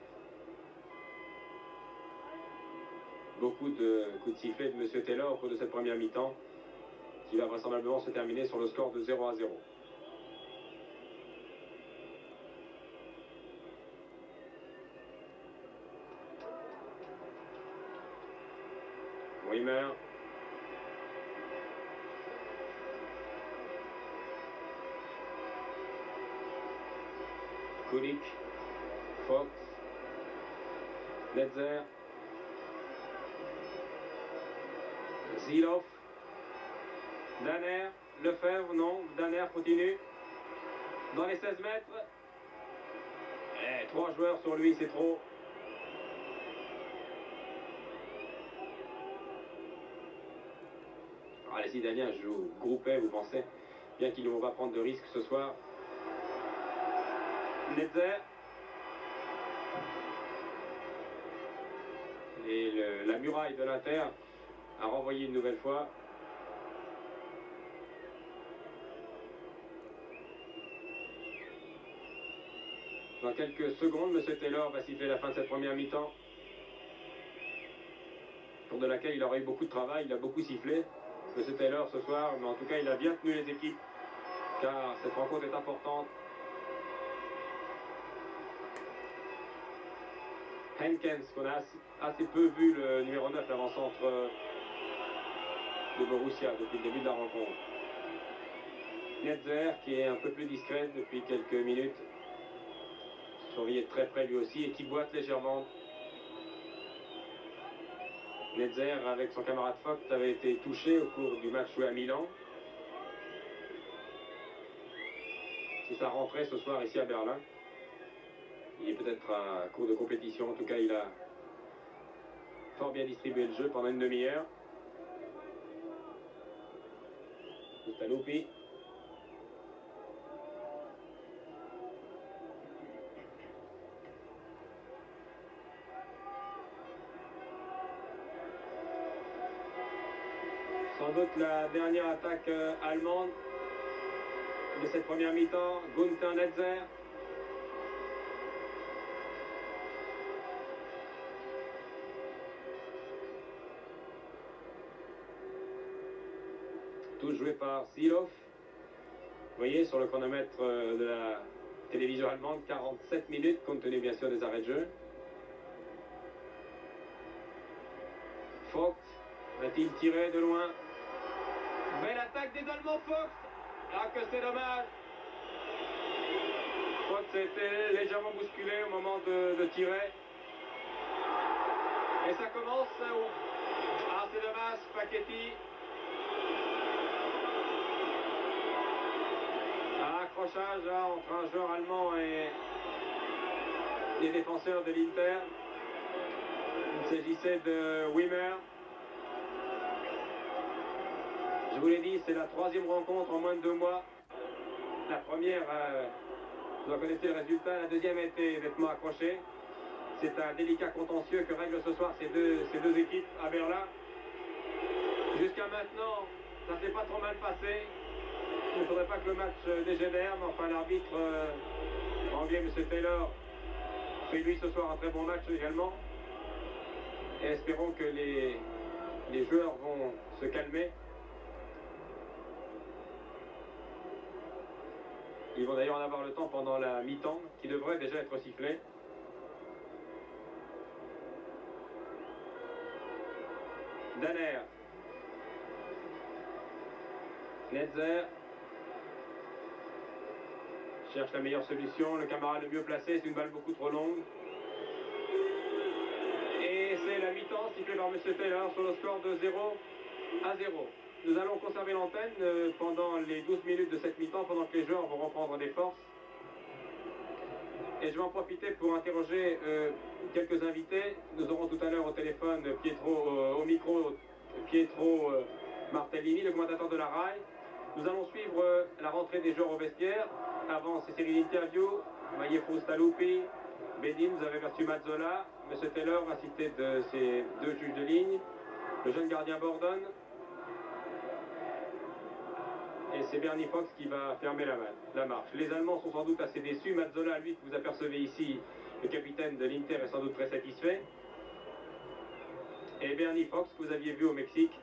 S1: Beaucoup de coups de sifflet de M. Taylor au cours de cette première mi-temps, qui va vraisemblablement se terminer sur le score de zéro à zéro. Wimmer. Kulik. Fox. Netzer. Zilov. Danner. Lefebvre, non. Danner continue. Dans les seize mètres. Eh, trois joueurs sur lui, c'est trop. Ah, les Italiens jouent groupés, vous pensez bien qu'ils ne vont pas prendre de risques ce soir. Netzer. Et le, la muraille de l'Inter a renvoyé une nouvelle fois. Dans quelques secondes, M. Taylor va siffler la fin de cette première mi-temps, pour de laquelle il aura eu beaucoup de travail, il a beaucoup sifflé. M. Taylor ce soir, mais en tout cas il a bien tenu les équipes, car cette rencontre est importante. Henkens, qu'on a assez, assez peu vu, le numéro neuf, l'avant-centre de Borussia depuis le début de la rencontre. Netzer, qui est un peu plus discret depuis quelques minutes, surveillé de très près lui aussi, et qui boite légèrement. Netzer, avec son camarade Fox, avait été touché au cours du match joué à Milan. C'est sa rentrée ce soir ici à Berlin. Il est peut-être à court de compétition. En tout cas, il a fort bien distribué le jeu pendant une demi-heure. Faustalopi. Sans doute la dernière attaque euh, allemande de cette première mi-temps. Günther Netzer. Tout joué par Zilov. Vous voyez sur le chronomètre euh, de la télévision allemande, quarante-sept minutes, compte tenu bien sûr des arrêts de jeu. Fox va-t-il tirer de loin? Belle attaque des Allemands, Fox. Ah, que c'est dommage. Fox a été légèrement bousculé au moment de, de tirer. Et ça commence. Ah, c'est dommage, Paquetti. Ah, accrochage hein, entre un joueur allemand et les défenseurs de l'Inter. Il s'agissait de Wimmer. Je vous l'ai dit, c'est la troisième rencontre en moins de deux mois. La première, euh, vous en connaissez le résultat, la deuxième a été nettement accrochée. C'est un délicat contentieux que règlent ce soir ces deux, ces deux équipes à Berlin. Jusqu'à maintenant, ça ne s'est pas trop mal passé. Il ne faudrait pas que le match dégénère, mais enfin l'arbitre euh, anglais, M. Taylor, fait lui ce soir un très bon match également. Et espérons que les, les joueurs vont se calmer. Ils vont d'ailleurs en avoir le temps pendant la mi-temps, qui devrait déjà être sifflée. Danner. Netzer. Cherche la meilleure solution. Le camarade le mieux placé, c'est une balle beaucoup trop longue. Et c'est la mi-temps sifflée par M. Taylor sur le score de zéro à zéro. Nous allons conserver l'antenne pendant les douze minutes de cette mi-temps, pendant que les joueurs vont reprendre des forces. Et je vais en profiter pour interroger euh, quelques invités. Nous aurons tout à l'heure au téléphone Pietro, euh, au micro Pietro euh, Martellini, le commentateur de la R A I. Nous allons suivre euh, la rentrée des joueurs au vestiaire. Avant ces séries d'interviews, Maïe Froustaloupi, Bédine, vous avez reçu Mazzola. M. Taylor, assisté de ses deux juges de ligne. Le jeune gardien Bordon. Et c'est Bernie Fox qui va fermer la, la marche. Les Allemands sont sans doute assez déçus. Mazzola, lui, que vous apercevez ici, le capitaine de l'Inter, est sans doute très satisfait. Et Bernie Fox, que vous aviez vu au Mexique,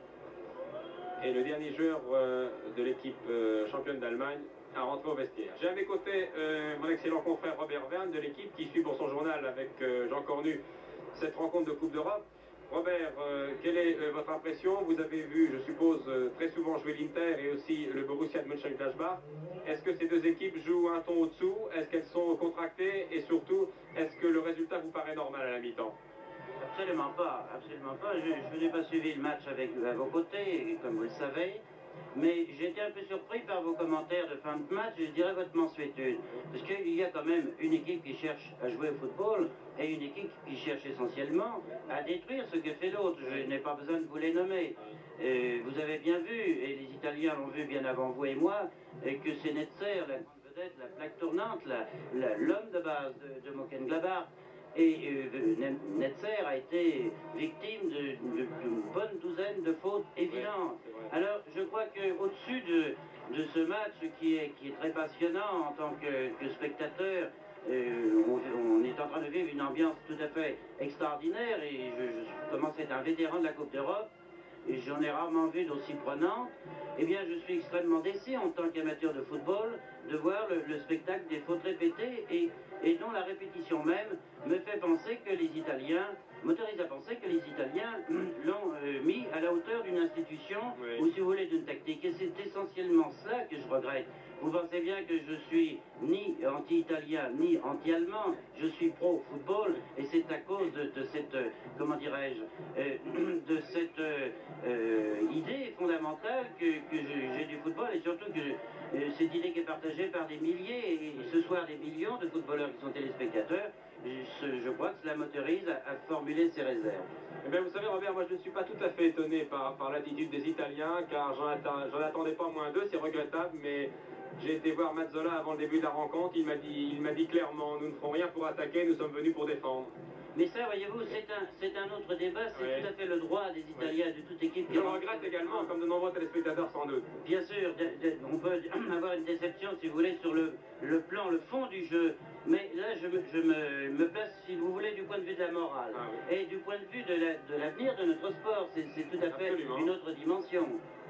S1: est le dernier joueur euh, de l'équipe euh, championne d'Allemagne à rentrer au vestiaire. J'ai à mes côtés euh, mon excellent confrère Robert Verne de l'équipe qui suit pour son journal avec euh, Jean Cornu cette rencontre de Coupe d'Europe. Robert, euh, quelle est euh, votre impression? Vous avez vu, je suppose, euh, très souvent jouer l'Inter et aussi le Borussia de Mönchengladbach. Est-ce que ces deux équipes jouent un ton au-dessous? Est-ce qu'elles sont contractées? Et surtout, est-ce que le résultat vous paraît normal à la mi-temps?
S2: Absolument pas, absolument pas. Je, je n'ai pas suivi le match avec, à vos côtés, comme vous le savez. Mais j'étais un peu surpris par vos commentaires de fin de match, je dirais votre mansuétude. Parce qu'il y a quand même une équipe qui cherche à jouer au football et une équipe qui cherche essentiellement à détruire ce que fait l'autre. Je n'ai pas besoin de vous les nommer. Et vous avez bien vu, et les Italiens l'ont vu bien avant vous et moi, et que c'est Netzer, la grande vedette, la plaque tournante, l'homme de base de, de Mönchengladbach. Et euh, Netzer a été victime d'une bonne douzaine de fautes évidentes. Alors je crois qu'au-dessus de, de ce match qui est, qui est très passionnant en tant que, que spectateur, euh, on, on est en train de vivre une ambiance tout à fait extraordinaire et je, je commence à être un vétéran de la Coupe d'Europe et j'en ai rarement vu d'aussi prenante. Eh bien je suis extrêmement déçu en tant qu'amateur de football de voir le, le spectacle des fautes répétées et, et dont la répétition même me fait penser que les Italiens, m'autorise à penser que les Italiens l'ont euh, mis à la hauteur d'une institution, oui, ou si vous voulez d'une tactique. Et c'est essentiellement cela que je regrette. Vous pensez bien que je suis ni anti-italien, ni anti-allemand, je suis pro-football, et c'est à cause de, de cette, euh, comment dirais-je, euh, de cette euh, euh, idée fondamentale que, que j'ai du football, et surtout que euh, cette idée qui est partagée par des milliers, et ce soir des millions de footballeurs qui sont téléspectateurs, je, je crois que cela m'autorise à, à formuler ces réserves.
S1: Eh bien, vous savez, Robert, moi je ne suis pas tout à fait étonné par, par l'attitude des Italiens, car j'en attends, attendais pas moins d'eux, c'est regrettable, mais j'ai été voir Mazzola avant le début de la rencontre, il m'a dit, il m'a dit clairement, nous ne ferons rien pour attaquer, nous sommes venus pour défendre.
S2: Mais ça, voyez-vous, c'est un, c'est un autre débat, c'est oui, tout à fait le droit des Italiens, oui, de toute équipe.
S1: Je le regrette également, comme de nombreux téléspectateurs sans doute.
S2: Bien sûr, de, de, on peut avoir une déception, si vous voulez, sur le, le plan, le fond du jeu. Mais là, je, me, je me, me place, si vous voulez, du point de vue de la morale. Ah, oui. Et du point de vue de l'avenir la, de, de notre sport. C'est tout à fait Absolument. Une autre dimension.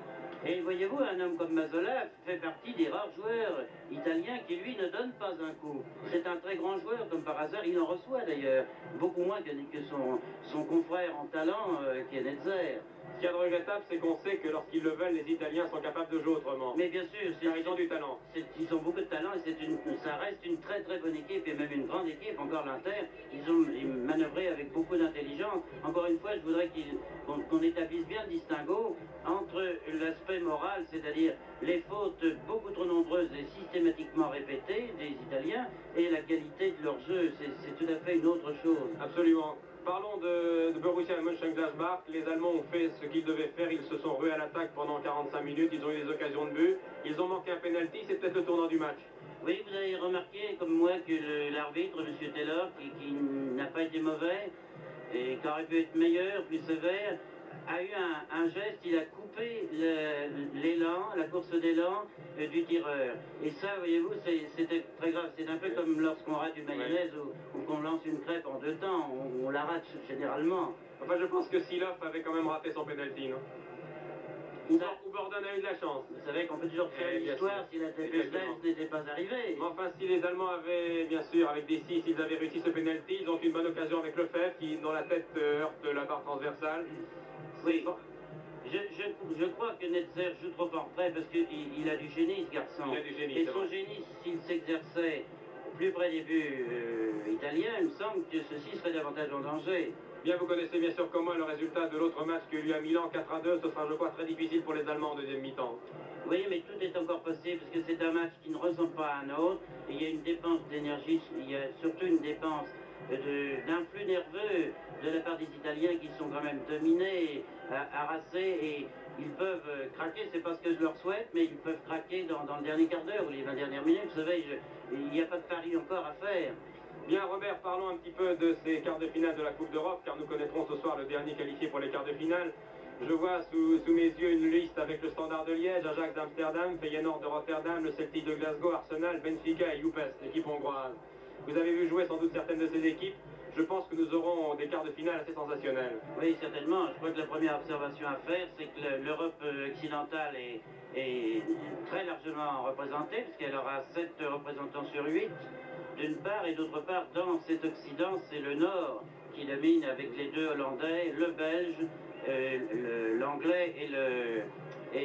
S2: Et voyez-vous, un homme comme Mazzola fait partie des rares joueurs italiens qui, lui, ne donnent pas un coup. C'est un très grand joueur, comme par hasard, il en reçoit d'ailleurs, beaucoup moins que, que son, son confrère en talent, euh, qui est Netzer.
S1: Ce qui est regrettable, c'est qu'on sait que lorsqu'ils le veulent, les Italiens sont capables de jouer autrement.
S2: Mais bien sûr,
S1: ils ont du talent.
S2: Ils ont beaucoup de talent et une, ça reste une très très bonne équipe et même une grande équipe. Encore l'Inter, ils ont ils manœuvré avec beaucoup d'intelligence. Encore une fois, je voudrais qu'on qu'on établisse bien le distinguo entre l'aspect moral, c'est-à-dire les fautes beaucoup trop nombreuses et systématiquement répétées des Italiens, et la qualité de leur jeu. C'est tout à fait une autre chose.
S1: Absolument. Parlons de, de Borussia Mönchengladbach. Les Allemands ont fait ce qu'ils devaient faire. Ils se sont rués à l'attaque pendant quarante-cinq minutes. Ils ont eu des occasions de but. Ils ont manqué un penalty. C'est peut-être le tournant du match.
S2: Oui, vous avez remarqué, comme moi, que l'arbitre, M. Taylor, qui, qui n'a pas été mauvais et qui aurait pu être meilleur, plus sévère, a eu un, un geste, il a coupé l'élan, la course d'élan euh, du tireur. Et ça, voyez-vous, c'était très grave. C'est un peu comme lorsqu'on rate une mayonnaise ou, ou qu'on lance une crêpe en deux temps. On, on la rate généralement.
S1: Enfin, je pense que Siloff avait quand même raté son penalty, non? Ou, ça, ou Borden a eu de la chance.
S2: Vous savez qu'on peut toujours faire une histoire si la tempête n'était pas arrivée.
S1: Mais enfin, si les Allemands avaient, bien sûr, avec des six, ils avaient réussi ce penalty, ils ont une bonne occasion avec Lefebvre qui, dans la tête, euh, heurte la barre transversale.
S2: Oui. Je, je, je crois que Netzer joue trop en retrait parce qu'il il a du génie, ce garçon.
S1: Il a du génie,
S2: et son vrai. génie, s'il s'exerçait plus près des buts euh, italiens, il me semble que ceci serait davantage en danger.
S1: Bien, vous connaissez bien sûr comme moi le résultat de l'autre match qui a eu lieu à Milan, quatre à deux. Ce sera, je crois, très difficile pour les Allemands en deuxième mi-temps.
S2: Oui, mais tout est encore possible parce que c'est un match qui ne ressemble pas à un autre. Et il y a une dépense d'énergie, il y a surtout une dépense d'influx nerveux de la part des Italiens qui sont quand même dominés, harassés, et ils peuvent craquer, c'est pas ce que je leur souhaite, mais ils peuvent craquer dans, dans le dernier quart d'heure ou les vingt dernières minutes. Vous savez, je, il n'y a pas de pari encore à faire.
S1: Bien, Robert, parlons un petit peu de ces quarts de finale de la Coupe d'Europe, car nous connaîtrons ce soir le dernier qualifié pour les quarts de finale. Je vois sous, sous mes yeux une liste avec le Standard de Liège, Ajax d'Amsterdam, Feyenoord de Rotterdam, le Celtic de Glasgow, Arsenal, Benfica et Juventus, l'équipe hongroise. Vous avez vu jouer sans doute certaines de ces équipes. Je pense que nous aurons des quarts de finale assez sensationnels.
S2: Oui, certainement. Je crois que la première observation à faire, c'est que l'Europe occidentale est, est très largement représentée, puisqu'elle aura sept représentants sur huit, d'une part, et d'autre part, dans cet Occident, c'est le Nord qui domine avec les deux Hollandais, le Belge, euh, l'Anglais et le... et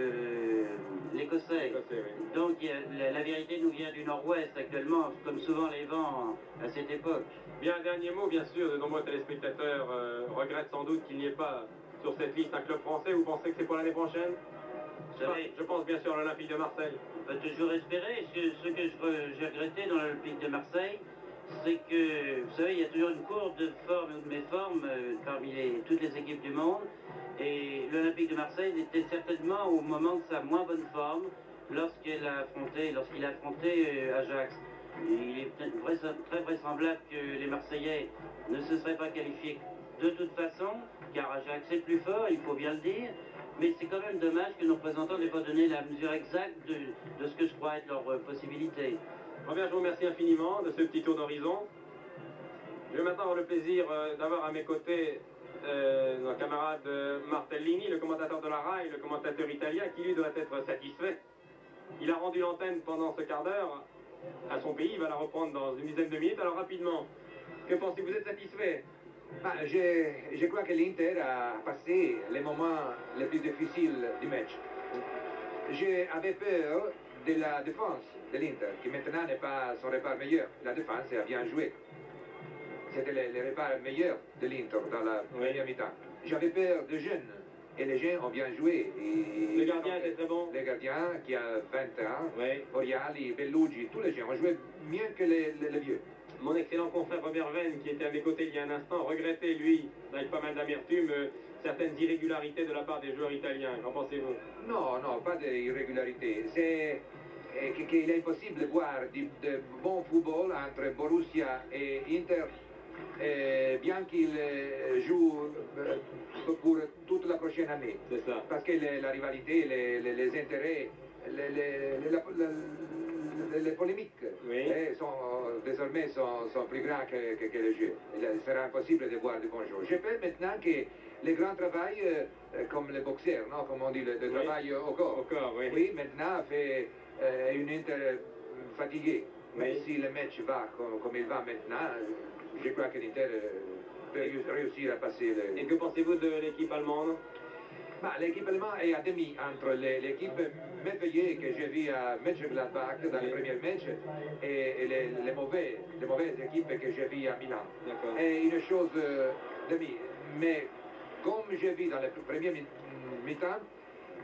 S2: l'Écossais.
S1: Oui.
S2: Donc la, la vérité nous vient du nord-ouest actuellement, comme souvent les vents à cette époque.
S1: Bien, un dernier mot, bien sûr, de nombreux téléspectateurs euh, regrettent sans doute qu'il n'y ait pas sur cette liste un club français. Vous pensez que c'est pour l'année prochaine?
S2: Vous savez,
S1: je pense bien sûr à l'Olympique de Marseille.
S2: On peut toujours espérer. Ce, ce que j'ai regretté dans l'Olympique de Marseille, c'est que, vous savez, il y a toujours une courbe de forme ou de méforme euh, parmi les, toutes les équipes du monde. Et l'Olympique de Marseille était certainement au moment de sa moins bonne forme lorsqu'il a affronté, lorsqu'il a affronté euh, Ajax. Il est très vraisemblable que les Marseillais ne se seraient pas qualifiés de toute façon, car Ajax est plus fort, il faut bien le dire. Mais c'est quand même dommage que nos représentants n'aient pas donné la mesure exacte de, de ce que je crois être leurs possibilités.
S1: Robert, je vous remercie infiniment de ce petit tour d'horizon. Je vais maintenant avoir le plaisir euh, d'avoir à mes côtés euh, notre camarade euh, Martellini, le commentateur de la RAI, le commentateur italien, qui lui doit être satisfait. Il a rendu l'antenne pendant ce quart d'heure à son pays, il va la reprendre dans une dizaine de minutes. Alors rapidement, que pensez-vous? Vous êtes satisfait?
S3: Ah, je, je crois que l'Inter a passé les moments les plus difficiles du match. J'avais peur de la défense de l'Inter, qui maintenant n'est pas son repère meilleur. La défense a bien joué. C'était le, le repère meilleur de l'Inter dans la première
S1: oui.
S3: mi-temps. J'avais peur des jeunes, et les jeunes ont bien joué. Et,
S1: le gardien était très bon.
S3: Le gardien qui a vingt ans,
S1: oui.
S3: Oriali, Bellugi, tous les jeunes ont joué mieux que les, les, les vieux.
S1: Mon excellent confrère Robert Venn, qui était à mes côtés il y a un instant, regrettait, lui, avec pas mal d'amertume, euh, certaines irrégularités de la part des joueurs italiens. Qu'en pensez-vous?
S3: Non, non, pas d'irrégularité. C'est euh, qu'il est impossible de voir du de bon football entre Borussia et Inter, euh, bien qu'il euh, joue euh, pour toute la prochaine année.
S1: C'est ça.
S3: Parce que les, la rivalité, les, les, les intérêts, les, les, les, la, la, les, les polémiques
S1: oui.
S3: eh, sont, désormais sont, sont plus grands que, que, que les jeux. Il sera impossible de voir de bons jeux. Je pense maintenant que le grand travail, euh, comme les boxeurs, non, comme on dit, le, le oui. travail au corps.
S1: Au corps, oui.
S3: Oui, maintenant fait euh, une Inter fatiguée.
S1: Oui.
S3: Mais si le match va comme, comme il va maintenant, je crois que l'Inter peut réussir à passer. Le...
S1: Et que pensez-vous de l'équipe allemande?
S3: Bah, l'équipe allemande est à demi entre l'équipe merveilleuse que j'ai vue à Mönchengladbach dans les premiers matchs et, et les, les, mauvais, les mauvaises équipes que j'ai vues à Milan. Et une chose euh, demi. Mais comme j'ai vu dans les premiers mi-temps,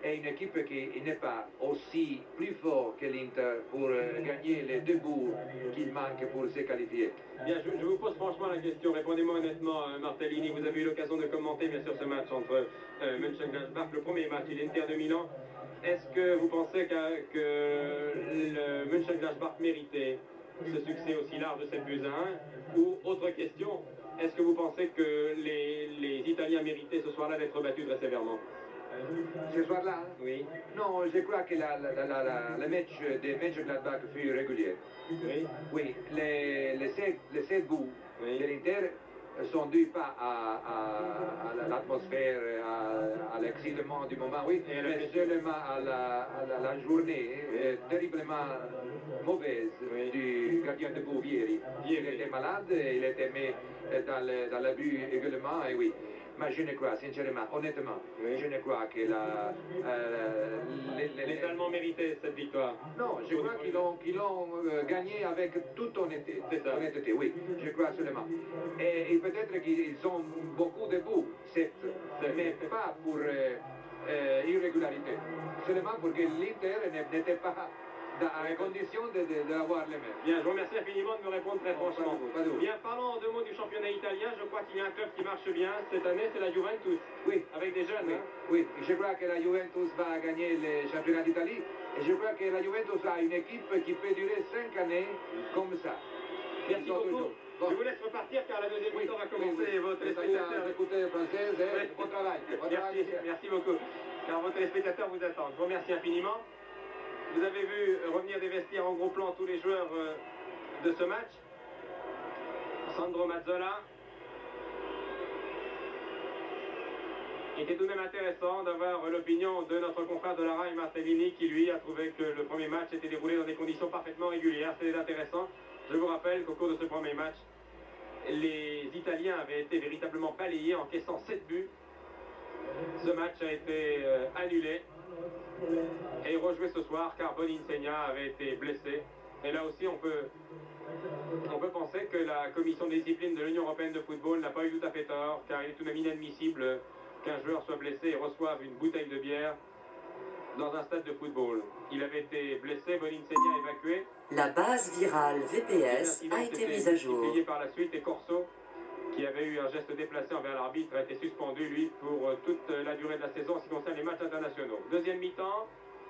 S3: est une équipe qui n'est pas aussi plus fort que l'Inter pour euh, gagner les deux bouts qu'il manque pour se qualifier.
S1: Bien, je, je vous pose franchement la question, répondez-moi honnêtement, euh, Martellini, vous avez eu l'occasion de commenter bien sûr ce match entre euh, Mönchengladbach, le premier match, et l'Inter de Milan. Est-ce que vous pensez que, que le Mönchengladbach méritait ce succès aussi large de sept buts à un? Ou autre question, est-ce que vous pensez que les, les Italiens méritaient ce soir-là d'être battus très sévèrement?
S3: Ce soir-là?
S1: Oui.
S3: Non, je crois que la, la, la, la, le match de Mönchengladbach fut régulier.
S1: Oui.
S3: Oui, les, les, sept, les sept bouts
S1: Oui.
S3: de l'Inter sont dus pas à, à, à l'atmosphère, à, à l'excitement du moment, oui,
S1: Et
S3: mais seulement à la, à la, la journée euh, terriblement mauvaise
S1: oui.
S3: du gardien de but Vieri. Il était malade, il était mis dans, le, dans l'abus également, et oui. Mais je ne crois, sincèrement, honnêtement, oui. je ne crois que la, euh,
S1: les, les, les Allemands méritaient cette victoire.
S3: Non, je crois qu'ils l'ont qu'ils l'ont euh, gagné avec toute honnêteté. honnêteté. Oui, je crois seulement. Et, et peut-être qu'ils ont beaucoup de buts, certes, mais pas pour euh, euh, irrégularité. Seulement pour que l'Inter n'était pas à la condition de, de, de avoir les mêmes.
S1: Bien, je vous remercie infiniment de me répondre très franchement.
S3: Pas de vous.
S1: Bien, parlons en deux mots du championnat italien. Je crois qu'il y a un club qui marche bien cette année, c'est la Juventus.
S3: Oui.
S1: Avec des jeunes.
S3: Oui,
S1: hein.
S3: oui. Je crois que la Juventus va gagner le championnat d'Italie. Et je crois que la Juventus a une équipe qui peut durer cinq années comme ça.
S1: Merci beaucoup. Bon. Je vous laisse repartir car la deuxième mi-temps oui, va commencer.
S3: Oui, oui.
S1: Vos téléspectateurs.
S3: Écoutez français,
S1: oui.
S3: Bon travail. Bon
S1: merci,
S3: travail.
S1: merci beaucoup. Car vos téléspectateurs vous attendent. Je vous remercie infiniment. Vous avez vu revenir des vestiaires en gros plan tous les joueurs de ce match. Sandro Mazzola. Il était tout de même intéressant d'avoir l'opinion de notre confrère de la Rai, Martellini, qui lui a trouvé que le premier match était déroulé dans des conditions parfaitement régulières. C'était intéressant. Je vous rappelle qu'au cours de ce premier match, les Italiens avaient été véritablement balayés en encaissant sept buts. Ce match a été euh, annulé et rejoué ce soir car Boninsegna avait été blessé. Et là aussi, on peut, on peut penser que la commission de discipline de l'Union européenne de football n'a pas eu tout à fait tort, car il est tout de même inadmissible qu'un joueur soit blessé et reçoive une bouteille de bière dans un stade de football. Il avait été blessé, Boninsegna évacué.
S4: La base virale V P S a été mise à jour.
S1: Par la suite, et Corso, qui avait eu un geste déplacé envers l'arbitre, a été suspendu, lui, pour toute la durée de la saison en ce qui concerne les matchs internationaux. Deuxième mi-temps.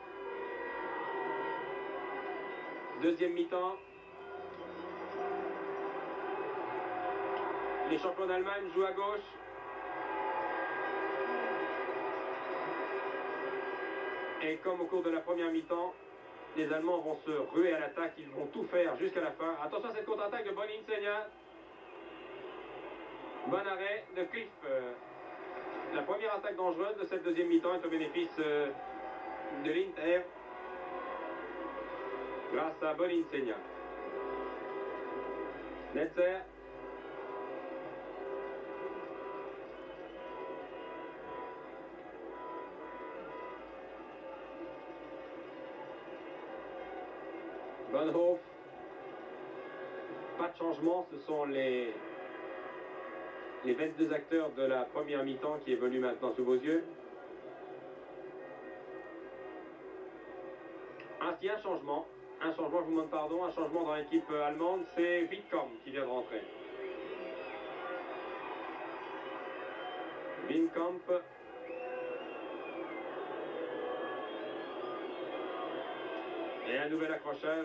S1: Deuxième mi-temps. Les champions d'Allemagne jouent à gauche. Et comme au cours de la première mi-temps, les Allemands vont se ruer à l'attaque, ils vont tout faire jusqu'à la fin. Attention à cette contre-attaque de Boninsegna. Bon arrêt de Cliff. La première attaque dangereuse de cette deuxième mi-temps est au bénéfice de l'Inter. Grâce à Boninsegna. Netzer. Bonhoff. Pas de changement, ce sont les, les vingt-deux acteurs de la première mi-temps qui évoluent maintenant sous vos yeux. Ainsi, un changement. Un changement, je vous demande pardon, un changement dans l'équipe allemande, c'est Wittkamp qui vient de rentrer. Wittkamp. Et un nouvel accrochage.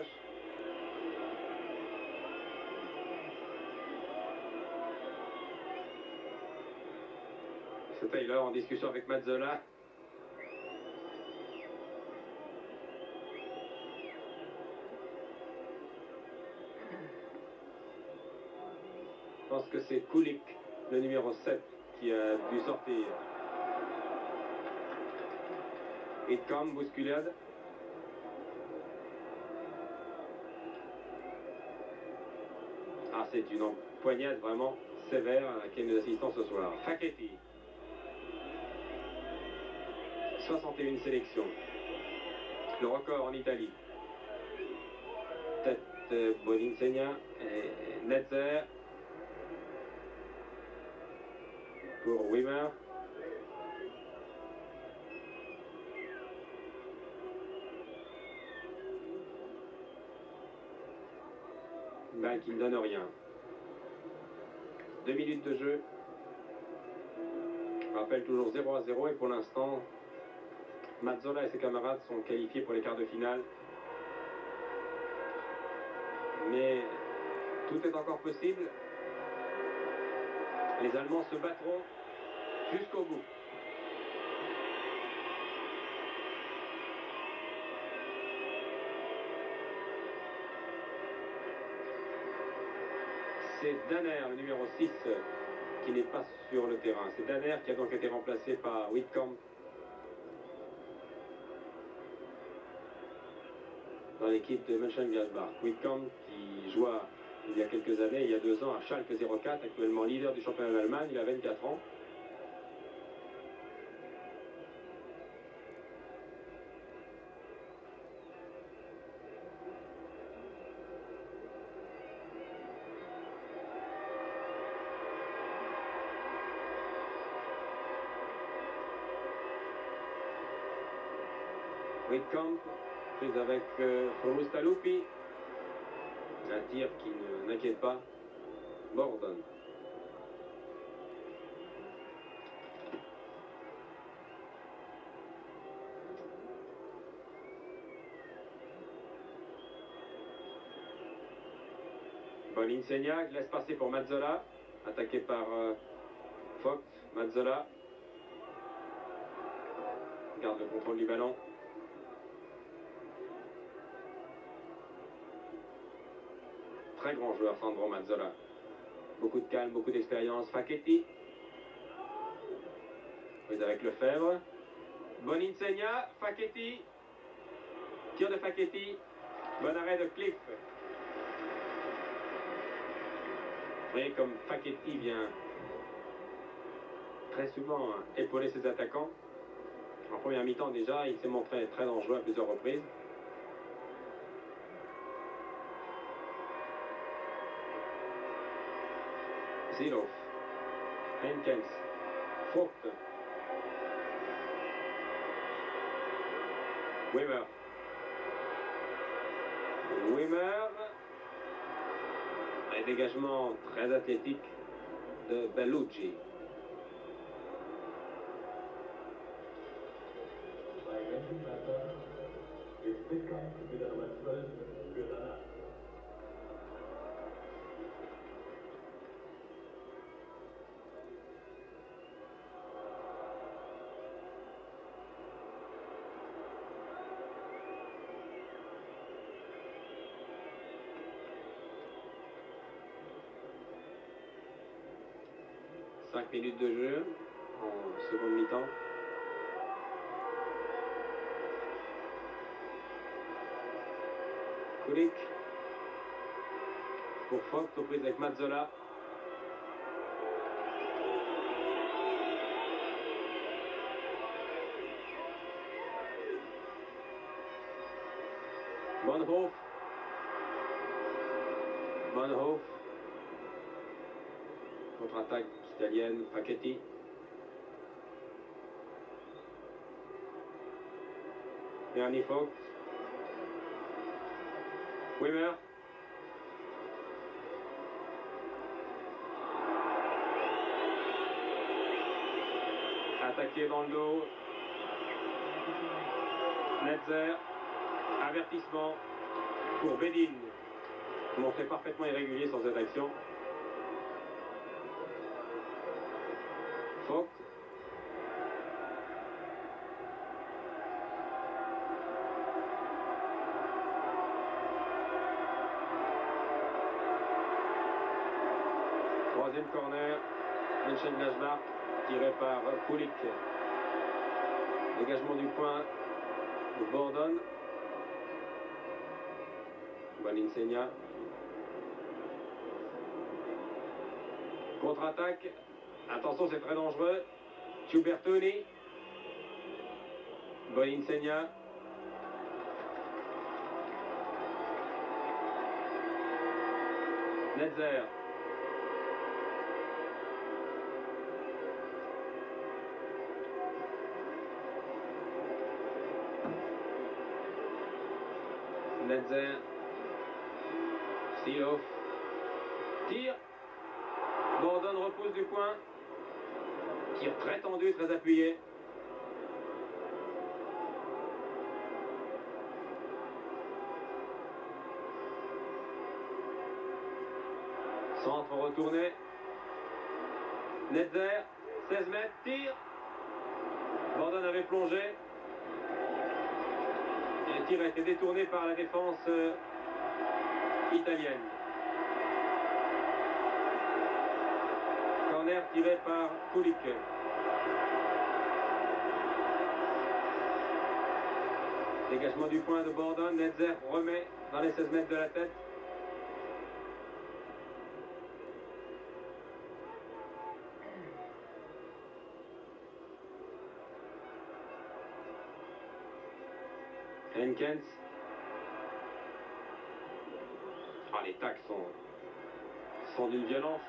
S1: C'est Taylor en discussion avec Mazzola. Je pense que c'est Kulik, le numéro sept, qui a dû sortir. Wittkamp, bousculade. Ah, c'est une empoignade vraiment sévère à laquelle nous assistons ce soir. Facchetti. soixante et une sélections. Le record en Italie. Tête euh, Boninsegna et Netzer. Pour Wimmer. Une balle qui ne donne rien. Deux minutes de jeu. Je rappelle toujours zéro à zéro et pour l'instant, Mazzola et ses camarades sont qualifiés pour les quarts de finale. Mais tout est encore possible. Les Allemands se battront jusqu'au bout. C'est Danner, le numéro six, qui n'est pas sur le terrain. C'est Danner qui a donc été remplacé par Wittkamp dans l'équipe de Mönchengladbach. Wittkamp qui joua il y a quelques années, il y a deux ans, à Schalke zéro quatre, actuellement leader du championnat d'Allemagne, il a vingt-quatre ans. Wittkamp, prise avec euh, Mustaloupi. Un tir qui ne n'inquiète pas Bordon. Boninsegna laisse passer pour Mazzola, attaqué par euh, Fox. Mazzola garde le contrôle du ballon. Très grand joueur, Sandro Mazzola. Beaucoup de calme, beaucoup d'expérience. Facchetti. Prise avec Lefebvre. Boninsegna, Facchetti. Tir de Facchetti. Bon arrêt de Cliff. Vous voyez comme Facchetti vient très souvent épauler ses attaquants. En première mi-temps déjà, il s'est montré très dangereux à plusieurs reprises. Zilov, Henkels, Vogt, Wimmer, Wimmer, un dégagement très athlétique de Bellucci. cinq minutes de jeu en seconde mi-temps. Kulik pour Fox, aux prises avec Mazzola. Bonhoff. Bonhoff. Contre-attaque italienne, Facchetti. Bernie Fox. Wimmer. Attaqué dans le dos. Netzer. Avertissement pour Bedin. Montré parfaitement irrégulier sur cette action. Fox. Troisième corner, Mönchengladbach, tiré par Kulik. Dégagement du point de Bordon. Boninsegna. Contre-attaque. Attention, c'est très dangereux. Ciubertoni. Boninsegna. Netzer. Netzer. Silov. Tir. Borden repousse du point. Tir très tendu, très appuyé. Centre retourné. Netzer, seize mètres, tir. Borden avait plongé. Et le tir a été détourné par la défense euh, italienne. Corner tiré par Kulik. Dégagement du point de Borden. Netzer remet dans les seize mètres de la tête. Henkens. Ah, les tacles sont, sont d'une violence.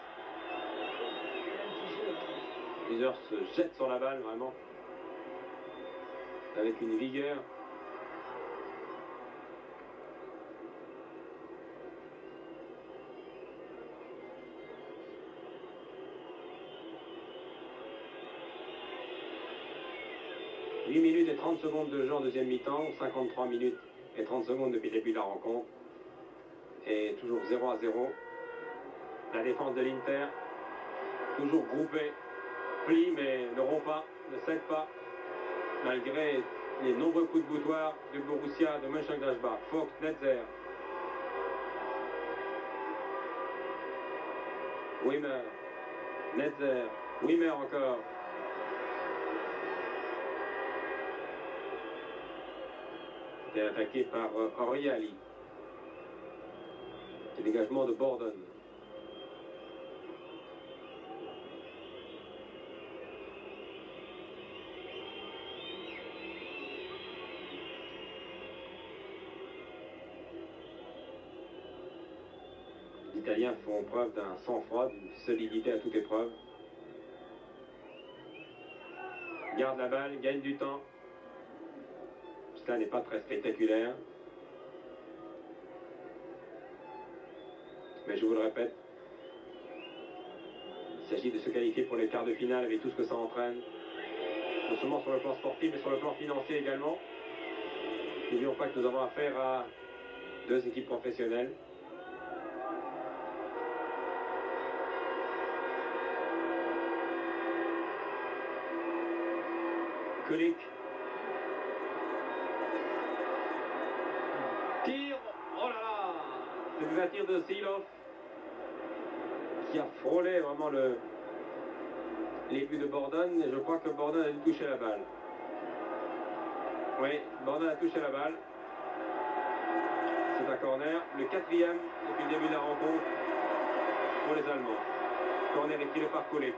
S1: Plusieurs se jettent sur la balle, vraiment. Avec une vigueur. huit minutes et trente secondes de jeu en deuxième mi-temps, cinquante-trois minutes et trente secondes depuis le début de la rencontre. Et toujours zéro à zéro. La défense de l'Inter, toujours groupée, plie mais ne rompt pas, ne cède pas, malgré les nombreux coups de boutoir du Borussia de Mönchengladbach. Vogt, Netzer. Wimmer, Netzer, Wimmer encore. C'était attaqué par euh, Oriali. Le dégagement de Borden. Les Italiens font preuve d'un sang-froid, d'une solidité à toute épreuve. Garde la balle, gagne du temps. Cela n'est pas très spectaculaire. Mais je vous le répète, il s'agit de se qualifier pour les quarts de finale avec tout ce que ça entraîne. Non seulement sur le plan sportif, mais sur le plan financier également. N'oublions pas que nous avons affaire à deux équipes professionnelles. Kulik. Tir. Oh là là. C'est un tir de Silov qui a frôlé vraiment le les buts de Borden. Et je crois que Borden a dû toucher la balle. Oui, Borden a touché la balle. C'est un corner. Le quatrième depuis le début de la rencontre pour les Allemands. Corner est tiré par Kulik.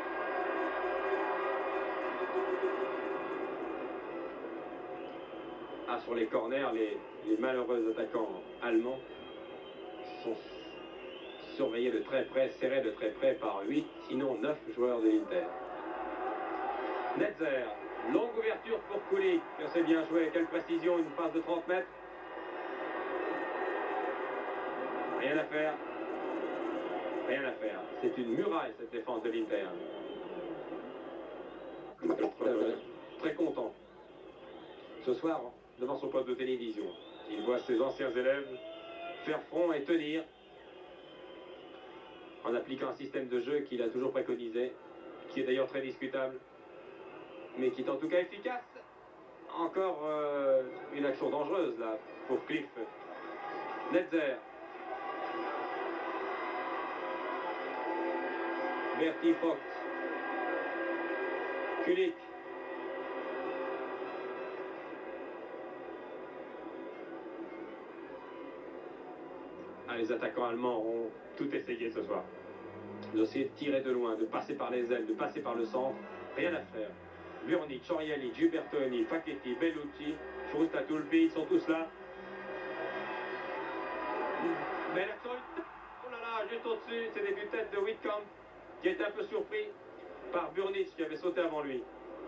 S1: Ah, sur les corners, les, les malheureux attaquants allemands sont surveillés de très près, serrés de très près par huit, sinon neuf joueurs de l'Inter. Netzer, longue ouverture pour Kulik. C'est bien joué, quelle précision, une passe de trente mètres. Rien à faire. Rien à faire. C'est une muraille cette défense de l'Inter. Très content. Ce soir, devant son poste de télévision, il voit ses anciens élèves faire front et tenir en appliquant un système de jeu qu'il a toujours préconisé, qui est d'ailleurs très discutable, mais qui est en tout cas efficace. Encore euh, une action dangereuse là pour Cliff. Netzer. Berti Vogt. Kulik. Ah, les attaquants allemands ont tout essayé ce soir. D'essayer de tirer de loin, de passer par les ailes, de passer par le centre. Rien à faire. Burnic, Oriali, Gibertoni, Facchetti, Bellucci, Frustatulpi, ils sont tous là. Mais l'action, oh là là, juste au-dessus, c'est des buts-têtes de Whitcomb, qui était un peu surpris par Burnic, qui avait sauté avant lui.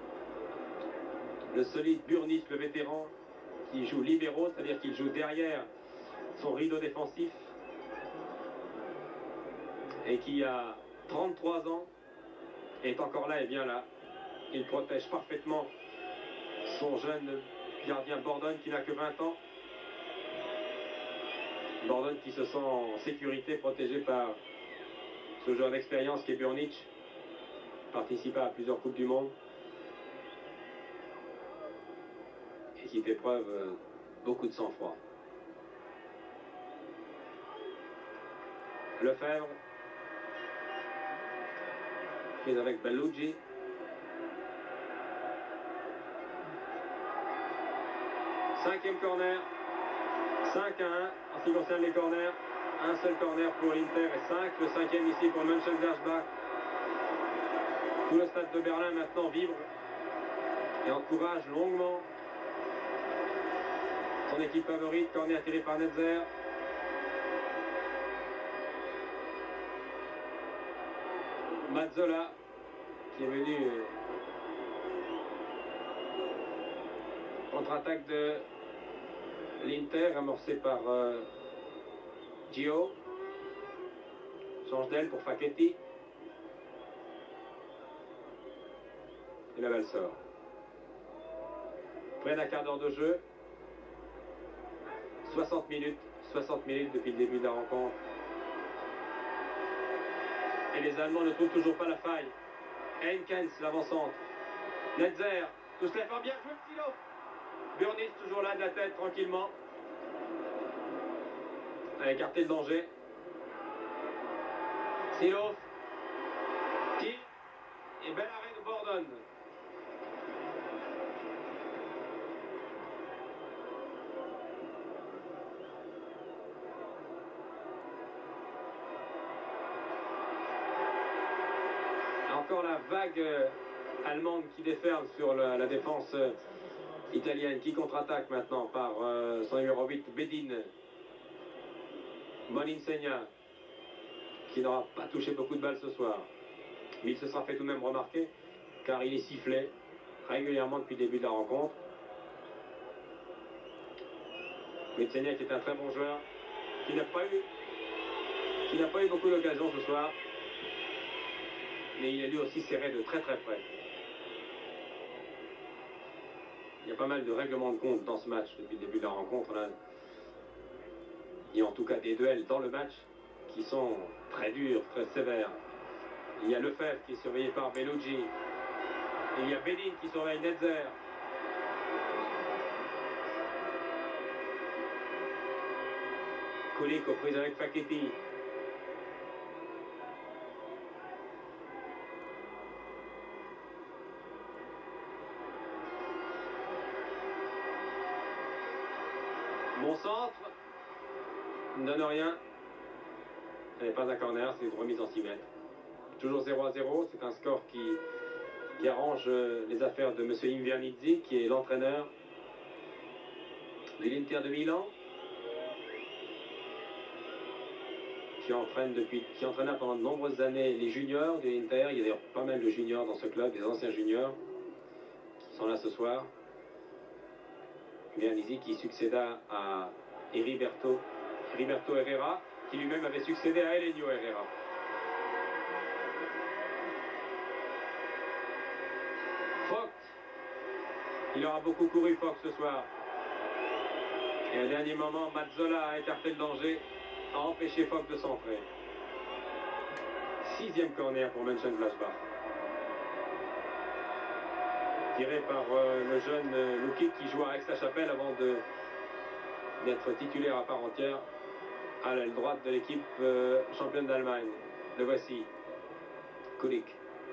S1: Le solide Burnic, le vétéran, qui joue libéraux, c'est-à-dire qu'il joue derrière son rideau défensif. et qui a trente-trois ans, est encore là et bien là. Il protège parfaitement son jeune gardien Bordone qui n'a que vingt ans. Bordone qui se sent en sécurité, protégé par ce joueur d'expérience qui est Burnic, participa à plusieurs Coupes du Monde et qui fait preuve euh, beaucoup de sang-froid. Lefebvre, prise avec Bellucci. Cinquième corner, cinq à un en ce qui concerne les corners. Un seul corner pour l'Inter et cinq, le cinquième ici pour Mönchengladbach. Tout le stade de Berlin maintenant vibre et encourage longuement son équipe favorite. Corner tiré par Netzer. Mazzola qui est venu euh, contre-attaque de l'Inter amorcé par euh, Gio. Change d'aile pour Facchetti. Et la balle sort. Près d'un quart d'heure de jeu. soixante minutes. soixante minutes depuis le début de la rencontre. Et les Allemands ne trouvent toujours pas la faille. Henkens, l'avant-centre. Netzer, tout cela fort bien joué, Psylloff. Burnic toujours là de la tête, tranquillement. A écarté le danger. Psylloff. Qui et bel arrêt de Bordone. Encore la vague euh, allemande qui déferle sur la, la défense euh, italienne, qui contre-attaque maintenant par euh, son numéro huit, Bedin. Moninsegna, qui n'aura pas touché beaucoup de balles ce soir. Mais il se sera fait tout de même remarquer, car il est sifflé régulièrement depuis le début de la rencontre. Moninsegna qui est un très bon joueur, qui n'a pas eu, qui n'a pas eu beaucoup d'occasions ce soir. Mais il a lui aussi serré de très très près. Il y a pas mal de règlements de compte dans ce match depuis le début de la rencontre. Là. Il y a en tout cas des duels dans le match qui sont très durs, très sévères. Il y a Lefebvre qui est surveillé par Bellucci. Et il y a Bedin qui surveille Netzer. Kulik aux prises avec Facchetti. Bon centre, ne donne rien. Ce n'est pas un corner, c'est une remise en six mètres. Toujours zéro à zéro, c'est un score qui, qui arrange les affaires de M. Invernizzi, qui est l'entraîneur de l'Inter de Milan, qui entraîne depuis, qui entraîna pendant de nombreuses années les juniors de l'Inter. Il y a d'ailleurs pas mal de juniors dans ce club, des anciens juniors, qui sont là ce soir. Invernizzi qui succéda à Heriberto, Heriberto Herrera, qui lui-même avait succédé à Elenio Herrera. Fox, il aura beaucoup couru Fox ce soir. Et au dernier moment, Mazzola a écarté le danger, a empêché Fox de centrer. Sixième corner pour Mönchengladbach. Tiré par euh, le jeune euh, Lukic qui joue à Aix-la-Chapelle avant d'être titulaire à part entière à l'aile droite de l'équipe euh, championne d'Allemagne. Le voici, Kulik.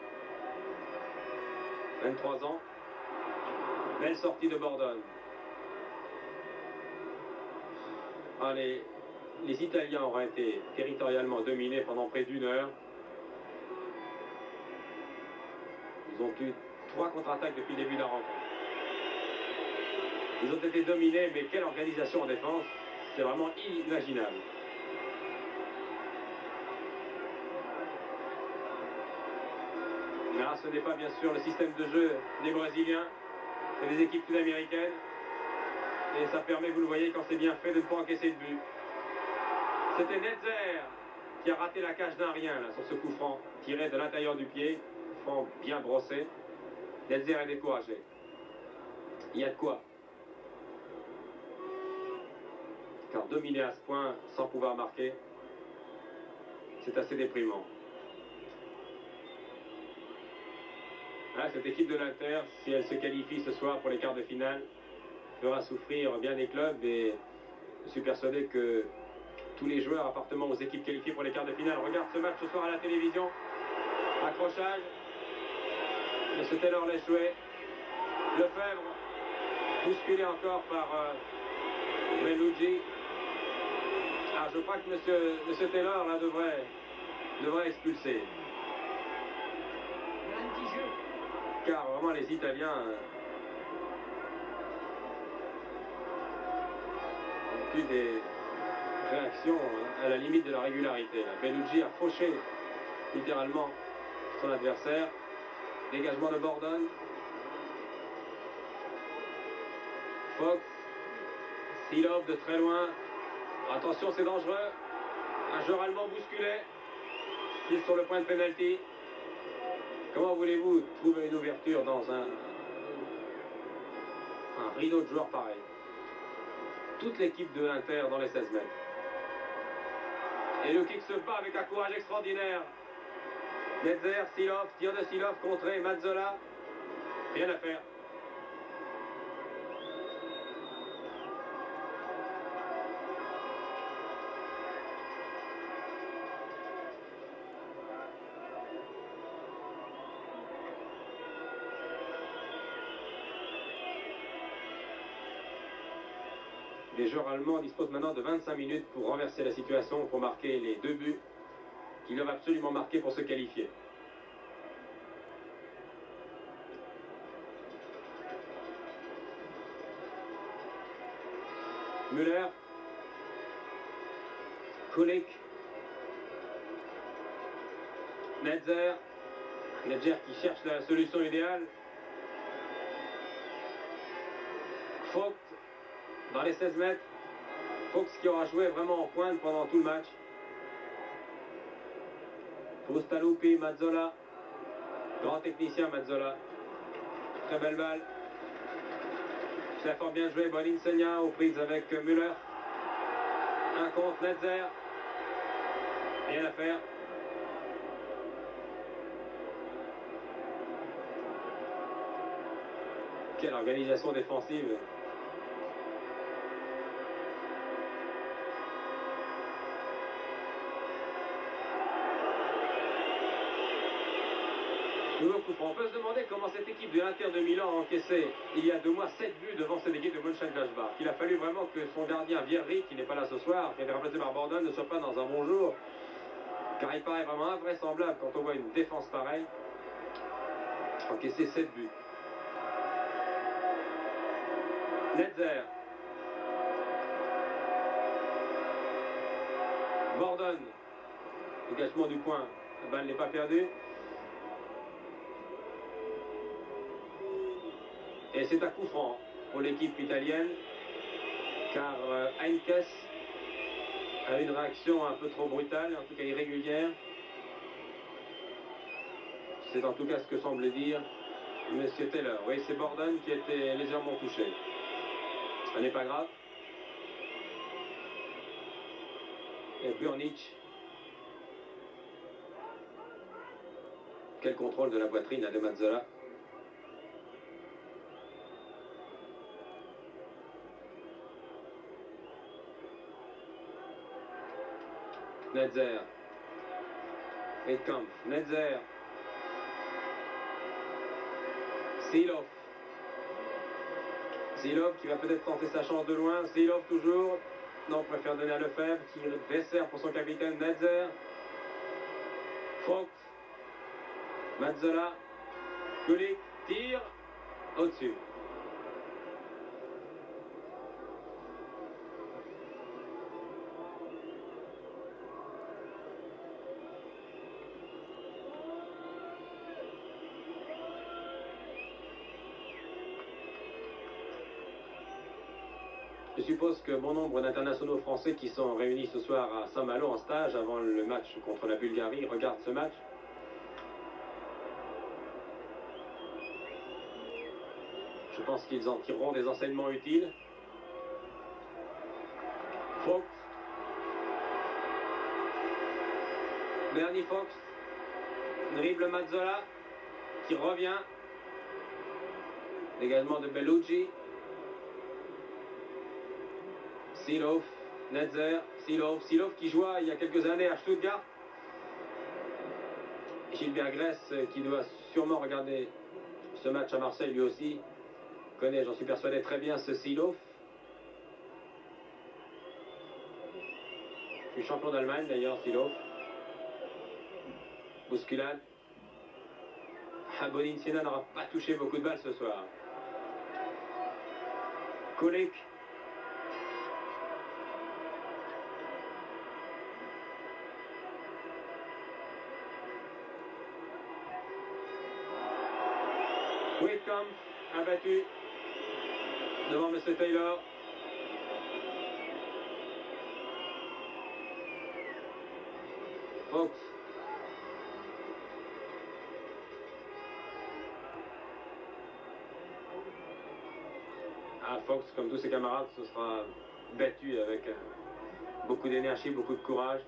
S1: vingt-trois ans. Belle sortie de Bordone. Ah, les, les Italiens auraient été territorialement dominés pendant près d'une heure. Ils ont eu trois contre-attaques depuis le début de la rencontre. Ils ont été dominés, mais quelle organisation en défense, c'est vraiment inimaginable. Là, ce n'est pas bien sûr le système de jeu des Brésiliens, c'est des équipes sud-américaines. Et ça permet, vous le voyez, quand c'est bien fait, de ne pas encaisser de but. C'était Netzer qui a raté la cage d'un rien là, sur ce coup franc tiré de l'intérieur du pied. Franc bien brossé. Netzer est découragé. Il y a de quoi. Car dominer à ce point sans pouvoir marquer, c'est assez déprimant. Ah, cette équipe de l'Inter, si elle se qualifie ce soir pour les quarts de finale, fera souffrir bien des clubs et je suis persuadé que tous les joueurs appartenant aux équipes qualifiées pour les quarts de finale regardent ce match ce soir à la télévision. Accrochage. M. Taylor l'a échoué. Lefebvre, bousculé encore par euh, Bellucci. Ah, je crois que M. Monsieur Taylor là, devrait, devrait expulser. Car vraiment les Italiens euh, ont eu des réactions à la limite de la régularité. Bellucci a fauché littéralement son adversaire. Dégagement de Bordone. Fox. Silov de très loin. Attention, c'est dangereux. Un joueur allemand bousculé. Il est sur le point de pénalty. Comment voulez-vous trouver une ouverture dans un, un rideau de joueurs pareil? Toute l'équipe de l'Inter dans les seize mètres. Et le kick se bat avec un courage extraordinaire. Netzer, Silov, tir de Silov, contré, Mazzola. Rien à faire. Les joueurs allemands disposent maintenant de vingt-cinq minutes pour renverser la situation, pour marquer les deux buts qu'ils doivent absolument marquer pour se qualifier. Müller, Kulik, Netzer, Netzer qui cherche la solution idéale. Fox dans les seize mètres. Fox qui aura joué vraiment en pointe pendant tout le match. Frustalupi, Mazzola. Grand technicien Mazzola. Très belle balle. C'est fort bien joué. Bonne Insegna aux prises avec Müller. Un contre Netzer. Rien à faire. Quelle organisation défensive. On peut se demander comment cette équipe de l'Inter de Milan a encaissé il y a deux mois sept buts devant cette équipe de Mönchengladbach. Il a fallu vraiment que son gardien Vieri, qui n'est pas là ce soir, qui a été remplacé par Bordone, ne soit pas dans un bon jour. Car il paraît vraiment invraisemblable quand on voit une défense pareille encaisser sept buts. Netzer. Bordone. Dégagement du point. La balle n'est pas perdue. Et c'est un coup franc pour l'équipe italienne, car euh, Heinkes a une réaction un peu trop brutale, en tout cas irrégulière. C'est en tout cas ce que semble dire M. Taylor. Oui, c'est Bordone qui a été légèrement touché. Ce n'est pas grave. Et Burnic. Quel contrôle de la poitrine à De Mazzola. Netzer. Weitkampf. Netzer. Silov. Silov qui va peut-être tenter sa chance de loin. Silov toujours. Non, préfère donner à Lefebvre qui dessert pour son capitaine Netzer. Fox. Mazzola. Kulik. Tire. Au-dessus. Je suppose que bon nombre d'internationaux français qui sont réunis ce soir à Saint-Malo en stage avant le match contre la Bulgarie regardent ce match. Je pense qu'ils en tireront des enseignements utiles. Fox. Bernie Fox. Dribble Mazzola qui revient. Dégagement de Bellucci. Silov, Netzer, Silov, Silov qui jouait il y a quelques années à Stuttgart. Gilbert Gress qui doit sûrement regarder ce match à Marseille lui aussi. Connaît, j'en suis persuadé, très bien ce Silov. Je suis champion d'Allemagne d'ailleurs, Silov. Bousculade. Boninsiena n'aura pas touché beaucoup de balles ce soir. Kulik. Whitcomb abattu devant M. Taylor. Fox. Ah, Fox, comme tous ses camarades, se sera battu avec euh, beaucoup d'énergie, beaucoup de courage.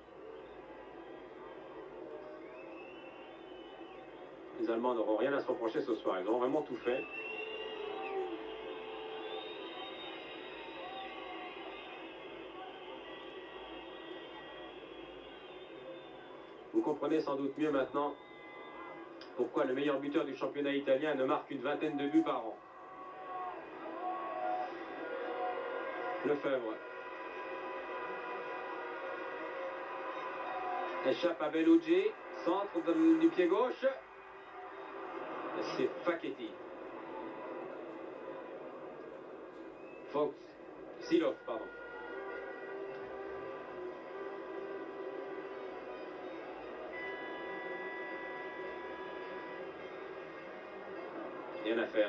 S1: Les Allemands n'auront rien à se reprocher ce soir. Ils ont vraiment tout fait. Vous comprenez sans doute mieux maintenant pourquoi le meilleur buteur du championnat italien ne marque qu'une vingtaine de buts par an. Lefebvre. Échappe à Bellucci. Centre de, du pied gauche. C'est Facchetti. Fox. Silov, pardon. Rien à faire.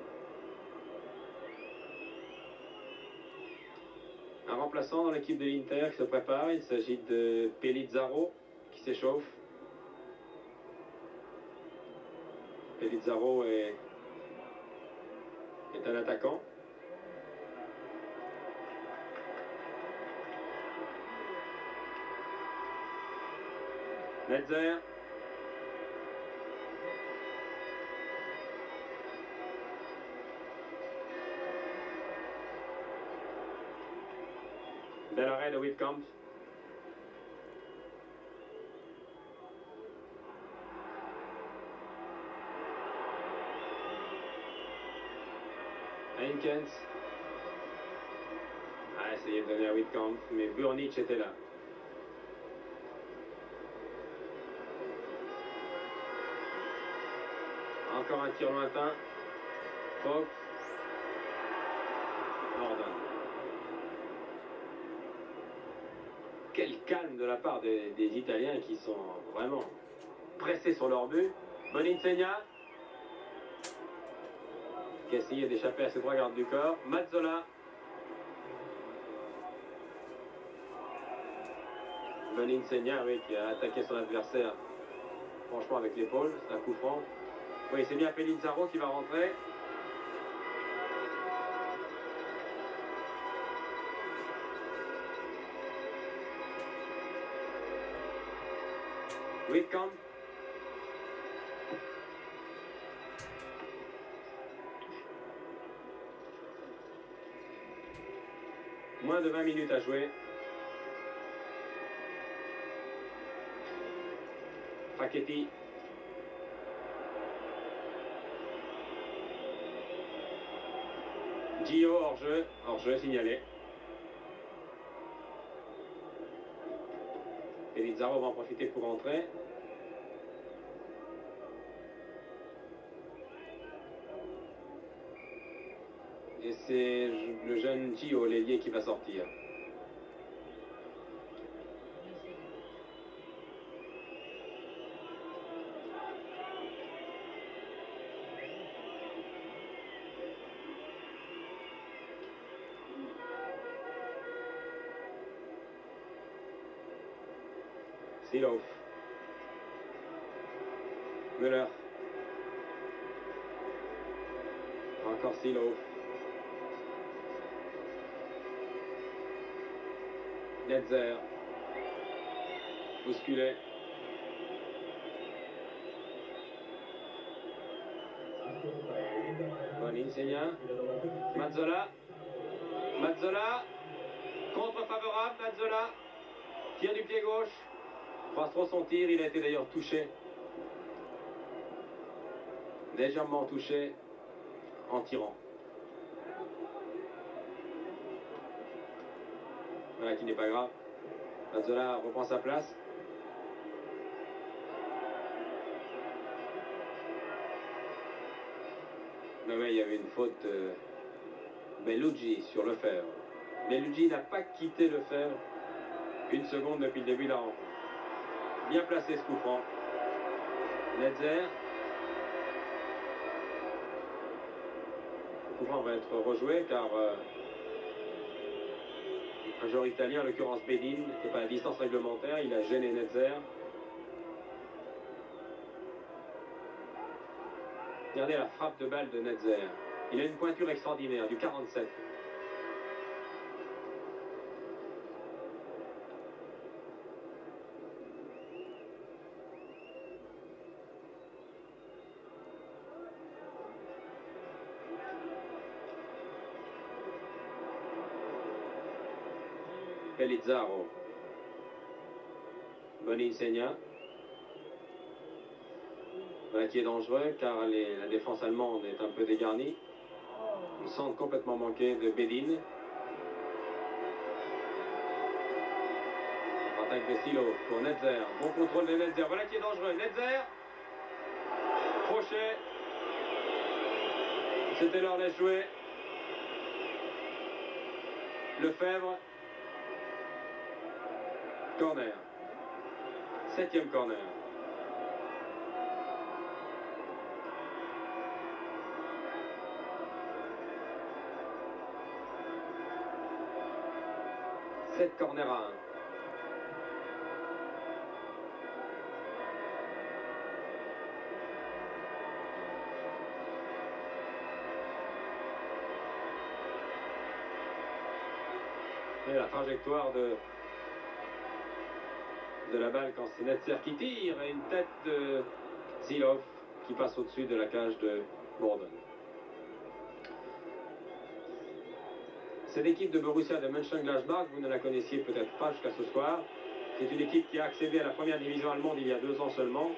S1: Un remplaçant dans l'équipe de l'Inter qui se prépare. Il s'agit de Pellizzaro qui s'échauffe. Pellizzaro est, est un attaquant. Netzer. Bel arrêt de Whitcomb. Henkens a essayé de donner à Whitcomb, mais Burnic était là. Encore un tir lointain. Fox. Ordonne. Quel calme de la part des, des Italiens qui sont vraiment pressés sur leur but. Boninsiena qui a essayé d'échapper à ses trois gardes du corps. Mazzola. Boninsiena, oui, qui a attaqué son adversaire franchement avec l'épaule. C'est un coup franc. Oui, c'est bien Pellizzaro qui va rentrer. Whitcomb. Moins de vingt minutes à jouer. Facchetti. Gio hors-jeu, hors-jeu signalé. Pellizzaro va en profiter pour rentrer. Et c'est le jeune Gio, l'ailier, qui va sortir. Silov. Müller. Encore Silov. Netzer. Bousculé. Bonigny. Mazzola. Mazzola. Contre favorable, Mazzola. Tire du pied gauche. Passe trop son tir, il a été d'ailleurs touché. Légèrement touché en tirant. Voilà qui n'est pas grave. Mazzola reprend sa place. Non mais il y avait une faute euh, Bellucci sur le fer. Bellucci n'a pas quitté le fer une seconde depuis le début de la rencontre. Bien placé ce coup franc. Netzer. Le coup franc va être rejoué car euh, un joueur italien, en l'occurrence Bedin, n'était pas à la distance réglementaire, il a gêné Netzer. Regardez la frappe de balle de Netzer. Il a une pointure extraordinaire, du quarante-sept. Pellizzaro. Bonigny. Voilà qui est dangereux car les, la défense allemande est un peu dégarnie. Le centre complètement manqué de Bedin. Attaque de Silo pour Netzer. Bon contrôle de Netzer. Voilà qui est dangereux. Netzer. Crochet. C'était l'heure de jouer. Lefebvre. Corner. Septième corner. sept corner à un. Et la trajectoire de, de la balle quand c'est Netzer qui tire et une tête de Silov qui passe au-dessus de la cage de Bourdon. Cette équipe de Borussia de Mönchengladbach, vous ne la connaissiez peut-être pas jusqu'à ce soir. C'est une équipe qui a accédé à la première division allemande il y a deux ans seulement.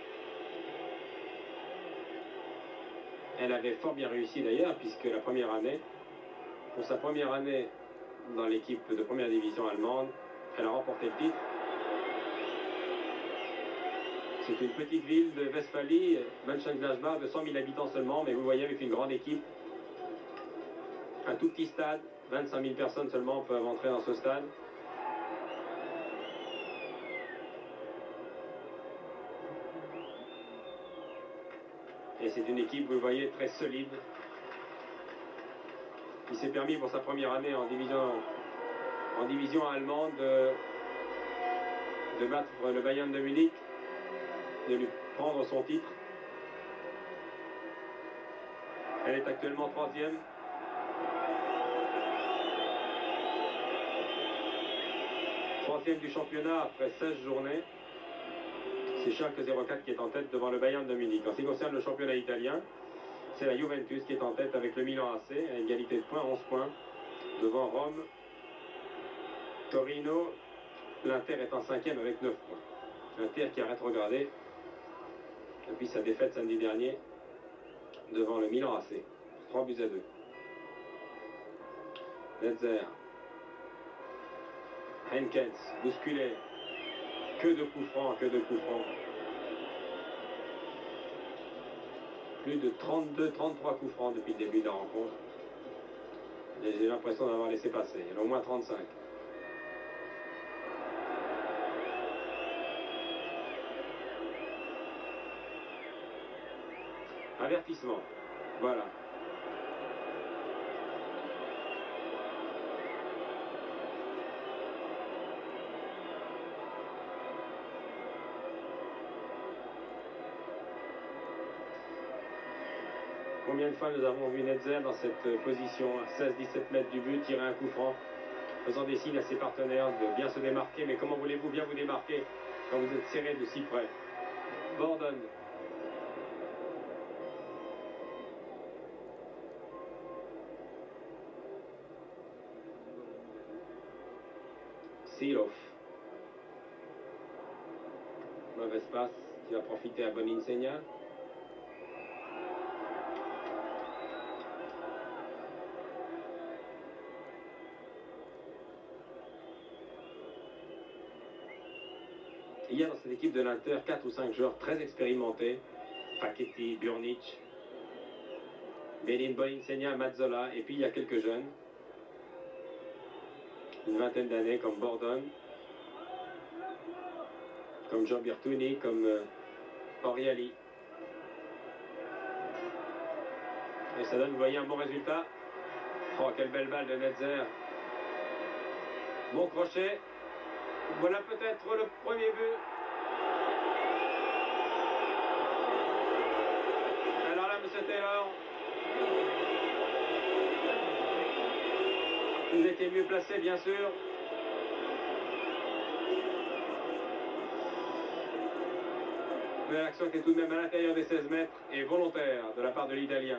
S1: Elle avait fort bien réussi d'ailleurs, puisque la première année, pour sa première année dans l'équipe de première division allemande, elle a remporté le titre. C'est une petite ville de Westphalie, Mönchengladbach, de cent mille habitants seulement, mais vous voyez avec une grande équipe. Un tout petit stade, vingt-cinq mille personnes seulement peuvent entrer dans ce stade. Et c'est une équipe, vous voyez, très solide. Il s'est permis pour sa première année en division, en division allemande de, de battre le Bayern de Munich, de lui prendre son titre. Elle est actuellement troisième. Troisième du championnat après seize journées. C'est Schalke zéro quatre qui est en tête devant le Bayern de Munich. En ce qui concerne le championnat italien, c'est la Juventus qui est en tête avec le Milan A C, à égalité de points, onze points, devant Rome, Torino. L'Inter est en cinquième avec neuf points. L'Inter qui a rétrogradé depuis sa défaite samedi dernier devant le Milan A C. trois buts à deux. Netzer. Henkens, bousculé. Que de coups francs, que de coups francs. Plus de trente-deux trente-trois coups francs depuis le début de la rencontre. Et j'ai l'impression d'avoir laissé passer. Il y en a au moins trente-cinq. Avertissement. Voilà. Combien de fois nous avons vu Netzer dans cette position à seize dix-sept mètres du but, tirer un coup franc, faisant des signes à ses partenaires de bien se démarquer. Mais comment voulez-vous bien vous démarquer quand vous êtes serré de si près? Borden. Silov. Mauvaise passe qui va profiter à Boninsegna. Il y a dans cette équipe de l'Inter quatre ou cinq joueurs très expérimentés. Paquetti, Burnic, Belin, Boninsegna, Mazzola, et puis il y a quelques jeunes. Une vingtaine d'années comme Borden, comme Jean Birtuni, comme euh, Oriali. Et ça donne, vous voyez, un bon résultat. Oh, quelle belle balle de Netzer. Bon crochet. Voilà peut-être le premier but. Alors là, M. Taylor, vous étiez mieux placé, bien sûr. Mais l'action était tout de même à l'intérieur des seize mètres et volontaire de la part de l'Italien.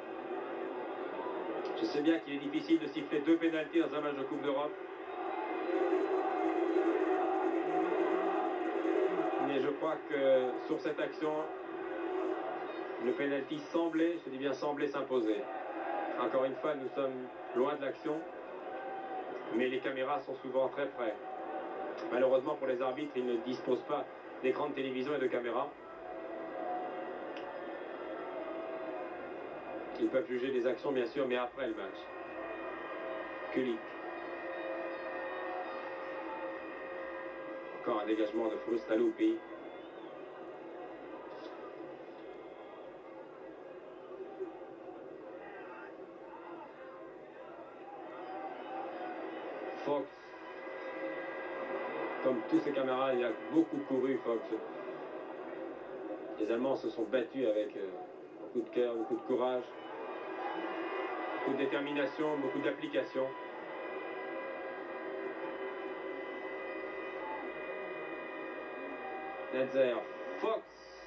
S1: Je sais bien qu'il est difficile de siffler deux pénaltys dans un match de Coupe d'Europe. Mais je crois que sur cette action, le pénalty semblait, je dis bien semblait s'imposer. Encore une fois, nous sommes loin de l'action, mais les caméras sont souvent très près. Malheureusement pour les arbitres, ils ne disposent pas d'écran de télévision et de caméras. Ils peuvent juger des actions, bien sûr, mais après le match. Kulik. Encore un dégagement de Frustalupi. Fox. Comme tous ces camarades, il a beaucoup couru, Fox. Les Allemands se sont battus avec euh, beaucoup de cœur, beaucoup de courage, beaucoup de détermination, beaucoup d'application. Netzer, Fox.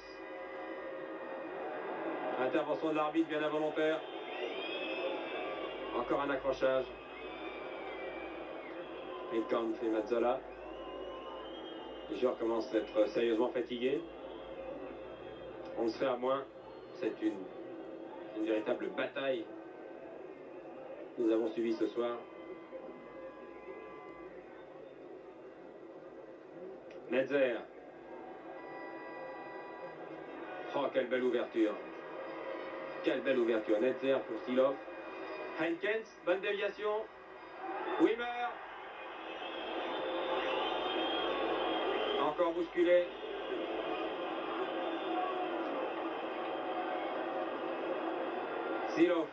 S1: Intervention de l'arbitre bien involontaire. Encore un accrochage. Milkamp et Mazzola. Les joueurs commencent à être sérieusement fatigués. On se fait à moins. C'est une, une véritable bataille que nous avons suivie ce soir. Netzer. Oh, quelle belle ouverture. Quelle belle ouverture. Netzer pour Silov. Henkens, bonne déviation. Wimmer. Encore bousculé. Silov.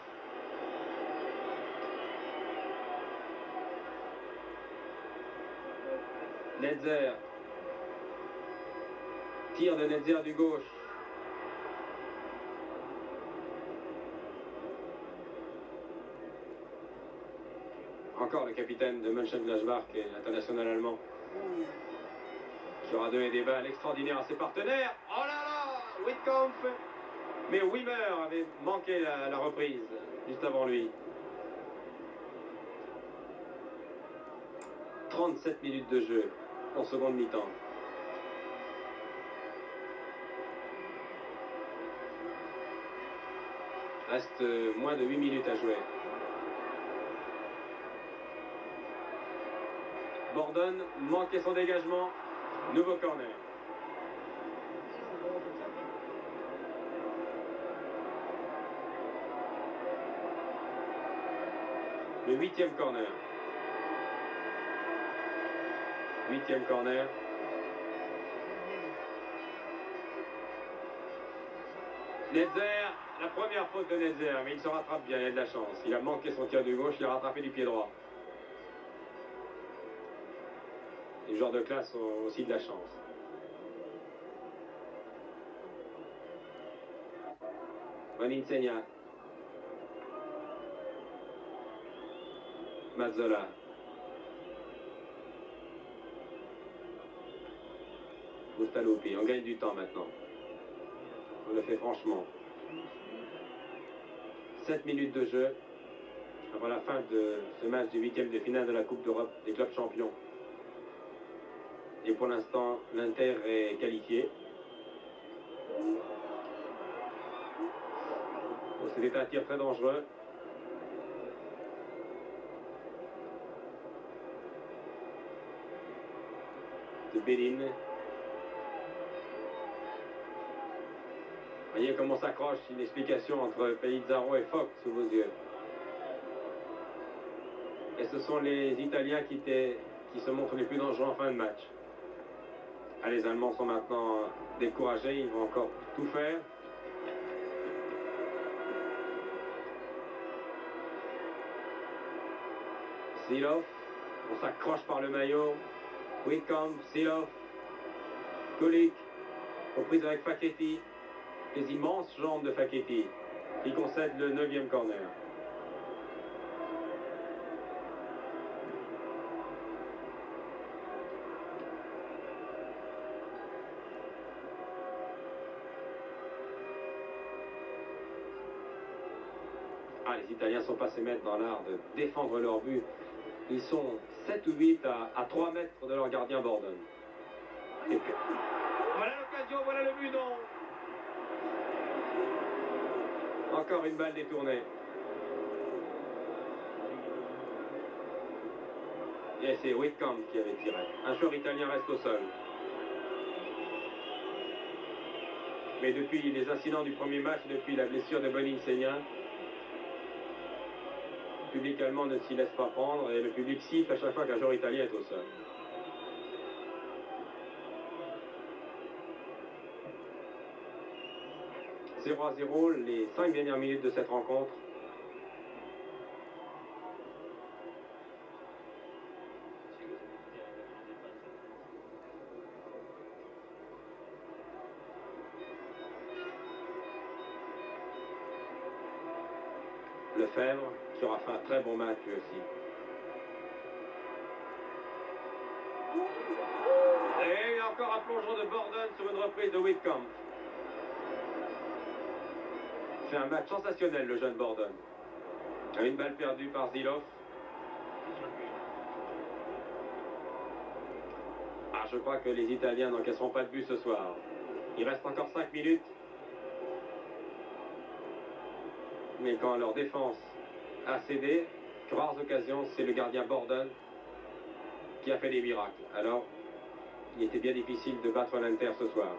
S1: Netzer. Tir de Netzer du gauche. Encore le capitaine de Mönchengladbach, qui est l'international allemand. Qui aura donné des balles extraordinaires à ses partenaires. Oh là là, Wittkamp. Mais Wimmer avait manqué la, la reprise juste avant lui. trente-sept minutes de jeu en seconde mi-temps. Reste moins de huit minutes à jouer. Borden manquait son dégagement. Nouveau corner. Le huitième corner. Huitième corner. Netzer, la première faute de Netzer, mais il se rattrape bien, il a de la chance. Il a manqué son tir du gauche, il a rattrapé du pied droit. Les joueurs de classe ont aussi de la chance. Boninsegna. Mazzola. Mustaloupi, on gagne du temps maintenant. On le fait franchement. sept minutes de jeu avant la fin de ce match du huitième de finale de la Coupe d'Europe des clubs champions. Et pour l'instant, l'Inter est qualifié. C'était un tir très dangereux. De Bélin. Voyez comment s'accroche une explication entre Pellizzaro et Fox sous vos yeux. Et ce sont les Italiens qui, étaient, qui se montrent les plus dangereux en fin de match. Ah, les Allemands sont maintenant découragés, ils vont encore tout faire. Silov, on s'accroche par le maillot. Whitcomb, Silov, Kulik, reprise avec Facchetti. Les immenses jambes de Facchetti qui concède le neuvième corner. Ah, les Italiens sont passés maîtres dans l'art de défendre leur but. Ils sont sept ou huit à, à trois mètres de leur gardien Bordone. Et puis, voilà l'occasion, voilà le but, non. Encore une balle détournée. Et c'est Whitcomb qui avait tiré. Un joueur italien reste au sol. Mais depuis les incidents du premier match, depuis la blessure de Boninsegna, le public allemand ne s'y laisse pas prendre et le public siffle à chaque fois qu'un joueur italien est au sol. zéro à zéro, les cinq dernières minutes de cette rencontre. Lefebvre, qui aura fait un très bon match lui aussi. Et encore un plongeon de Bordone sur une reprise de Whitcomb. C'est un match sensationnel, le jeune Bordone. Une balle perdue par Zilov. Ah, je crois que les Italiens n'encaisseront pas de but ce soir. Il reste encore cinq minutes. Mais quand leur défense a cédé, rares occasions, c'est le gardien Bordone qui a fait des miracles. Alors, il était bien difficile de battre l'Inter ce soir.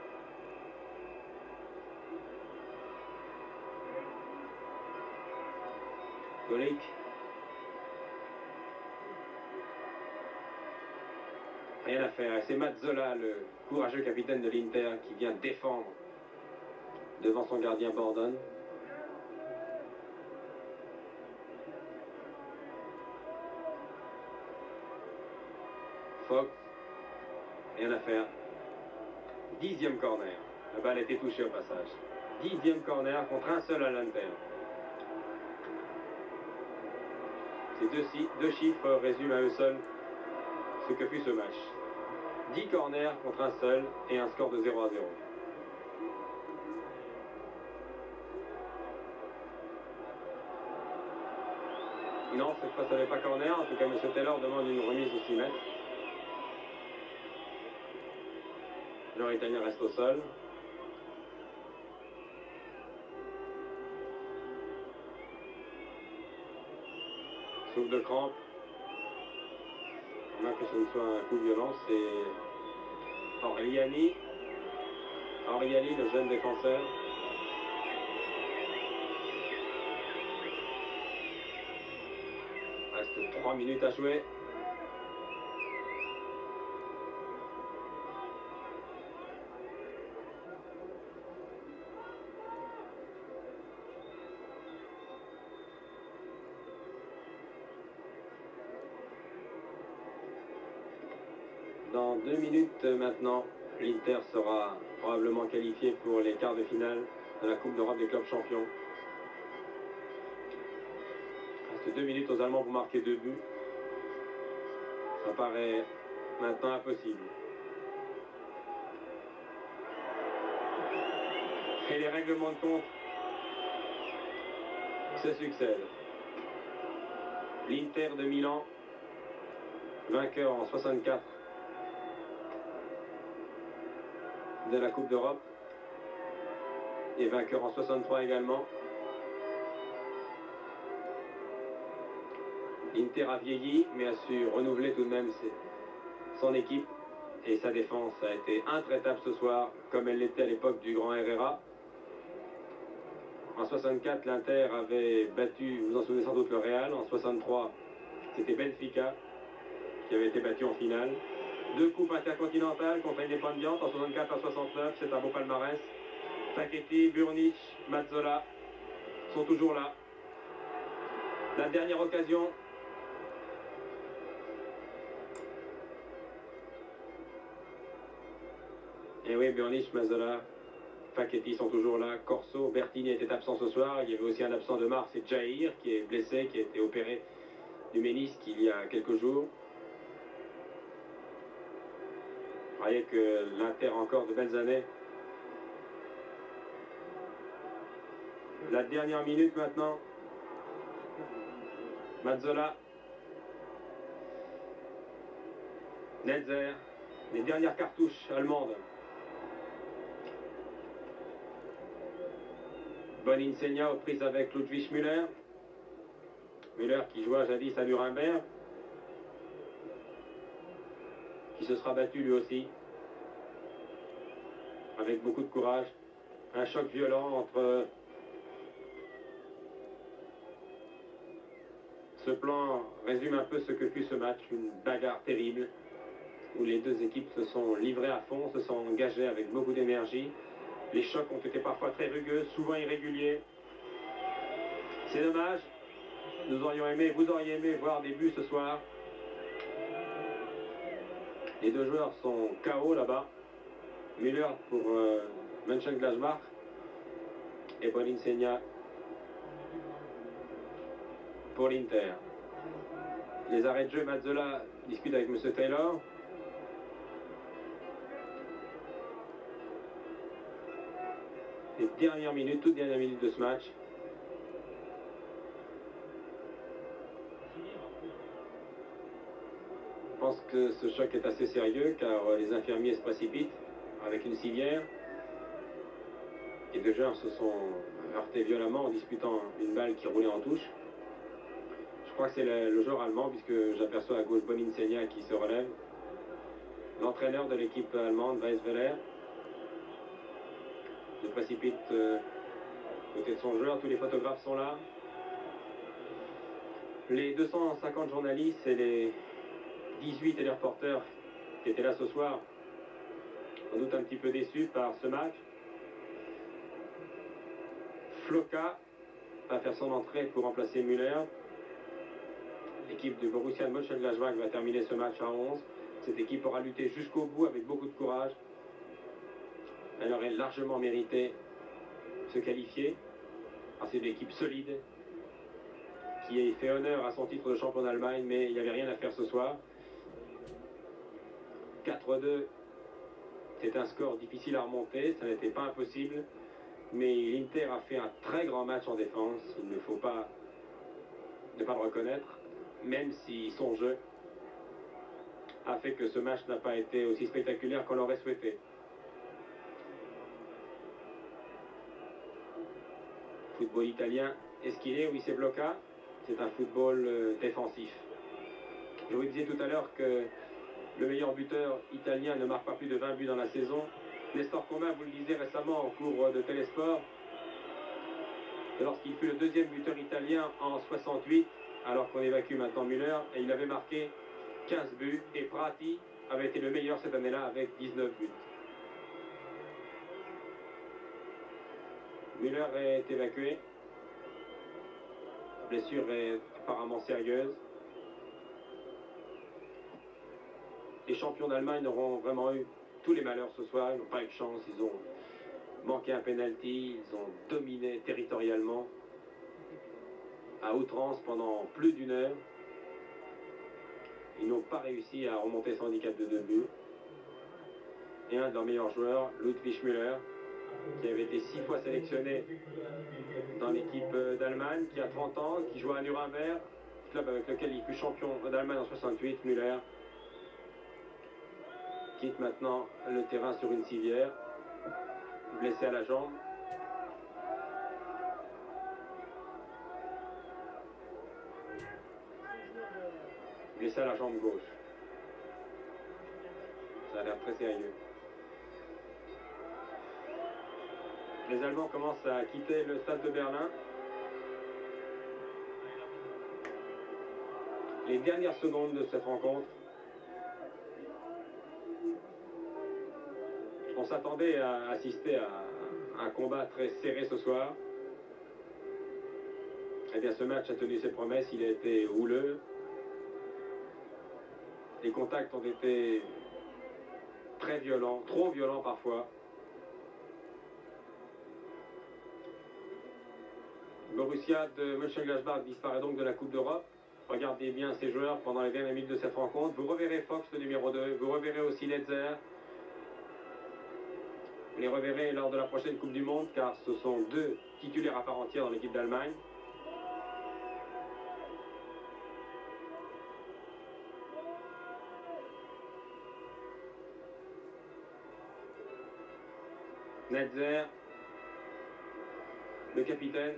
S1: Golik. Rien à faire. C'est Mazzola, le courageux capitaine de l'Inter, qui vient défendre devant son gardien Bordone. Fox. Rien à faire. Dixième corner. La balle a été touchée au passage. Dixième corner contre un seul à l'Inter. Ces deux, deux chiffres résument à eux seuls ce que fut ce match. dix corners contre un seul et un score de zéro à zéro. Non, cette fois, ça n'est pas corner. En tout cas, M. Taylor demande une remise de six mètres. Le joueur italien reste au sol. Souffle de crampe. On a que ce ne soit un coup violent, c'est Aureliani. Aureliani, le jeune défenseur. Il reste trois minutes à jouer. Dans deux minutes maintenant, l'Inter sera probablement qualifié pour les quarts de finale de la Coupe d'Europe des clubs champions. Il reste reste deux minutes aux Allemands pour marquer deux buts. Ça paraît maintenant impossible. Et les règlements de compte se succèdent. L'Inter de Milan, vainqueur en soixante-quatre de la Coupe d'Europe et vainqueur en soixante-trois également. L'Inter a vieilli mais a su renouveler tout de même ses, son équipe et sa défense a été intraitable ce soir comme elle l'était à l'époque du grand Herrera. En soixante-quatre, l'Inter avait battu, vous en souvenez sans doute, le Real. En soixante-trois, c'était Benfica qui avait été battu en finale. Deux coupes intercontinentales contre Independiente en soixante-quatre à soixante-neuf, c'est un beau palmarès. Facchetti, Burnic, Mazzola sont toujours là. La dernière occasion. Et oui, Burnic, Mazzola, Facchetti sont toujours là. Corso, Bertini était absent ce soir. Il y avait aussi un absent de Mars, c'est Jair qui est blessé, qui a été opéré du ménisque il y a quelques jours. Vous voyez que l'Inter a encore de belles années. La dernière minute maintenant. Mazzola. Netzer. Les dernières cartouches allemandes. Boninsegna aux prises avec Ludwig Müller. Müller qui jouait jadis à Nuremberg. Qui se sera battu lui aussi. Avec beaucoup de courage. Un choc violent entre... Ce plan résume un peu ce que fut ce match. Une bagarre terrible. Où les deux équipes se sont livrées à fond, se sont engagées avec beaucoup d'énergie. Les chocs ont été parfois très rugueux, souvent irréguliers. C'est dommage. Nous aurions aimé, vous auriez aimé voir des buts ce soir. Les deux joueurs sont K O là-bas. Müller pour euh, Mönchengladbach et Boninsegna pour l'Inter. Les arrêts de jeu, Mazzola discute avec M. Taylor. Les dernières minutes, toutes dernières minutes de ce match. Je pense que ce choc est assez sérieux car les infirmiers se précipitent avec une civière. Les deux joueurs se sont heurtés violemment en disputant une balle qui roulait en touche. Je crois que c'est le, le joueur allemand puisque j'aperçois à gauche Boninsegna qui se relève. L'entraîneur de l'équipe allemande, Weisweller, se précipite euh, côté de son joueur. Tous les photographes sont là. Les deux cent cinquante journalistes et les dix-huit téléreporters qui étaient là ce soir, sans doute un petit peu déçus par ce match. Floka va faire son entrée pour remplacer Müller. L'équipe de Borussia Mönchengladbach va terminer ce match à onze. Cette équipe aura lutté jusqu'au bout avec beaucoup de courage. Elle aurait largement mérité se qualifier. C'est une équipe solide qui a fait honneur à son titre de champion d'Allemagne, mais il n'y avait rien à faire ce soir. quatre deux, c'est un score difficile à remonter, ça n'était pas impossible, mais l'Inter a fait un très grand match en défense, il ne faut pas ne pas le reconnaître, même si son jeu a fait que ce match n'a pas été aussi spectaculaire qu'on l'aurait souhaité. Football italien, est-ce qu'il est? Oui, c'est Bloca. C'est un football euh, défensif. Je vous disais tout à l'heure que le meilleur buteur italien ne marque pas plus de vingt buts dans la saison. Nestor Comin vous le disait récemment en cours de Télésport, lorsqu'il fut le deuxième buteur italien en soixante-huit, alors qu'on évacue maintenant Müller, et il avait marqué quinze buts, et Prati avait été le meilleur cette année-là avec dix-neuf buts. Müller est évacué. La blessure est apparemment sérieuse. Les champions d'Allemagne auront vraiment eu tous les malheurs ce soir. Ils n'ont pas eu de chance. Ils ont manqué un penalty. Ils ont dominé territorialement. à outrance pendant plus d'une heure. Ils n'ont pas réussi à remonter son handicap de deux buts. Et un de leurs meilleurs joueurs, Ludwig Müller, qui avait été six fois sélectionné dans l'équipe d'Allemagne, qui a trente ans, qui joue à Nuremberg, club avec lequel il fut champion d'Allemagne en soixante-huit, Müller, quitte maintenant le terrain sur une civière, blessé à la jambe. Blessé à la jambe gauche. Ça a l'air très sérieux. Les Allemands commencent à quitter le stade de Berlin. Les dernières secondes de cette rencontre. On s'attendait à assister à un combat très serré ce soir. Eh bien, ce match a tenu ses promesses, il a été houleux. Les contacts ont été très violents, trop violents parfois. Borussia de Mönchengladbach disparaît donc de la Coupe d'Europe. Regardez bien ces joueurs pendant les dernières minutes de cette rencontre. Vous reverrez Fox, le numéro deux. Vous reverrez aussi Netzer. Vous les reverrez lors de la prochaine Coupe du Monde, car ce sont deux titulaires à part entière dans l'équipe d'Allemagne. Netzer, le capitaine,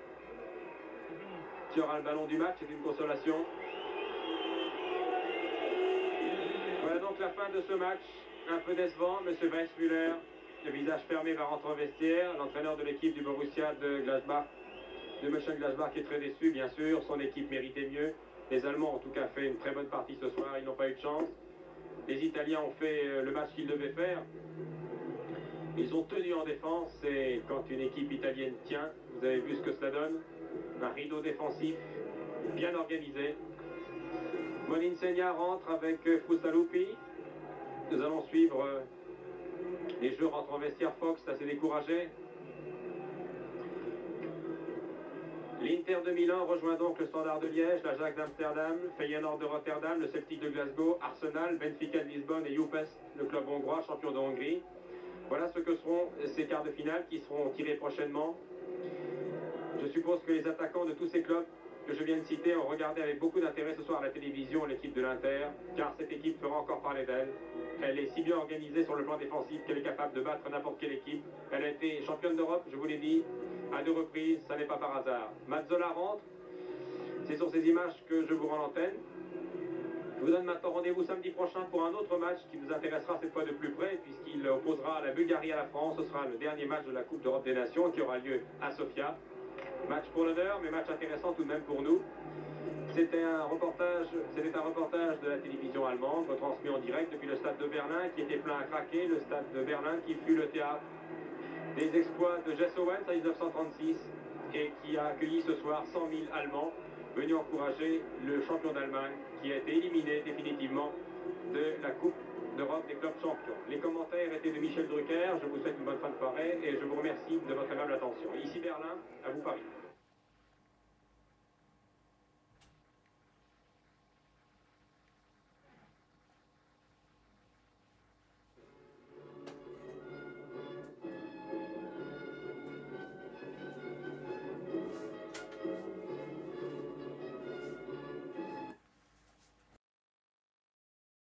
S1: qui aura le ballon du match, c'est une consolation. Voilà donc la fin de ce match, un peu décevant. Monsieur Weissmuller, le visage fermé, va rentrer au vestiaire. L'entraîneur de l'équipe du Borussia de Gladbach, de Mönchengladbach, est très déçu, bien sûr. Son équipe méritait mieux. Les Allemands ont en tout cas fait une très bonne partie ce soir, ils n'ont pas eu de chance. Les Italiens ont fait le match qu'ils devaient faire. Ils ont tenu en défense, et quand une équipe italienne tient, vous avez vu ce que cela donne. Un rideau défensif bien organisé. Moninsegna rentre avec Frustalupi. Nous allons suivre les jeux rentrent en vestiaire. Fox assez découragé. L'Inter de Milan rejoint donc le Standard de Liège, l'Ajax d'Amsterdam, Feyenoord de Rotterdam, le Celtic de Glasgow, Arsenal, Benfica de Lisbonne et Újpest, le club hongrois, champion de Hongrie. Voilà ce que seront ces quarts de finale qui seront tirés prochainement. Je suppose que les attaquants de tous ces clubs que je viens de citer ont regardé avec beaucoup d'intérêt ce soir à la télévision l'équipe de l'Inter, car cette équipe fera encore parler d'elle. Elle est si bien organisée sur le plan défensif qu'elle est capable de battre n'importe quelle équipe. Elle a été championne d'Europe, je vous l'ai dit, à deux reprises, ça n'est pas par hasard. Mazzola rentre, c'est sur ces images que je vous rends l'antenne. Je vous donne maintenant rendez-vous samedi prochain pour un autre match qui nous intéressera cette fois de plus près, puisqu'il opposera la Bulgarie à la France. Ce sera le dernier match de la Coupe d'Europe des Nations qui aura lieu à Sofia. Match pour l'honneur, mais match intéressant tout de même pour nous. C'était un reportage, c'était un reportage de la télévision allemande, retransmis en direct depuis le stade de Berlin, qui était plein à craquer, le stade de Berlin qui fut le théâtre des exploits de Jesse Owens en mille neuf cent trente-six et qui a accueilli ce soir cent mille Allemands venus encourager le champion d'Allemagne qui a été éliminé définitivement de la Coupe d'Europe des clubs champions. Les commentaires étaient de Michel Drucker. Je vous souhaite une bonne fin de soirée et je vous remercie de votre aimable attention. Ici Berlin, à vous Paris.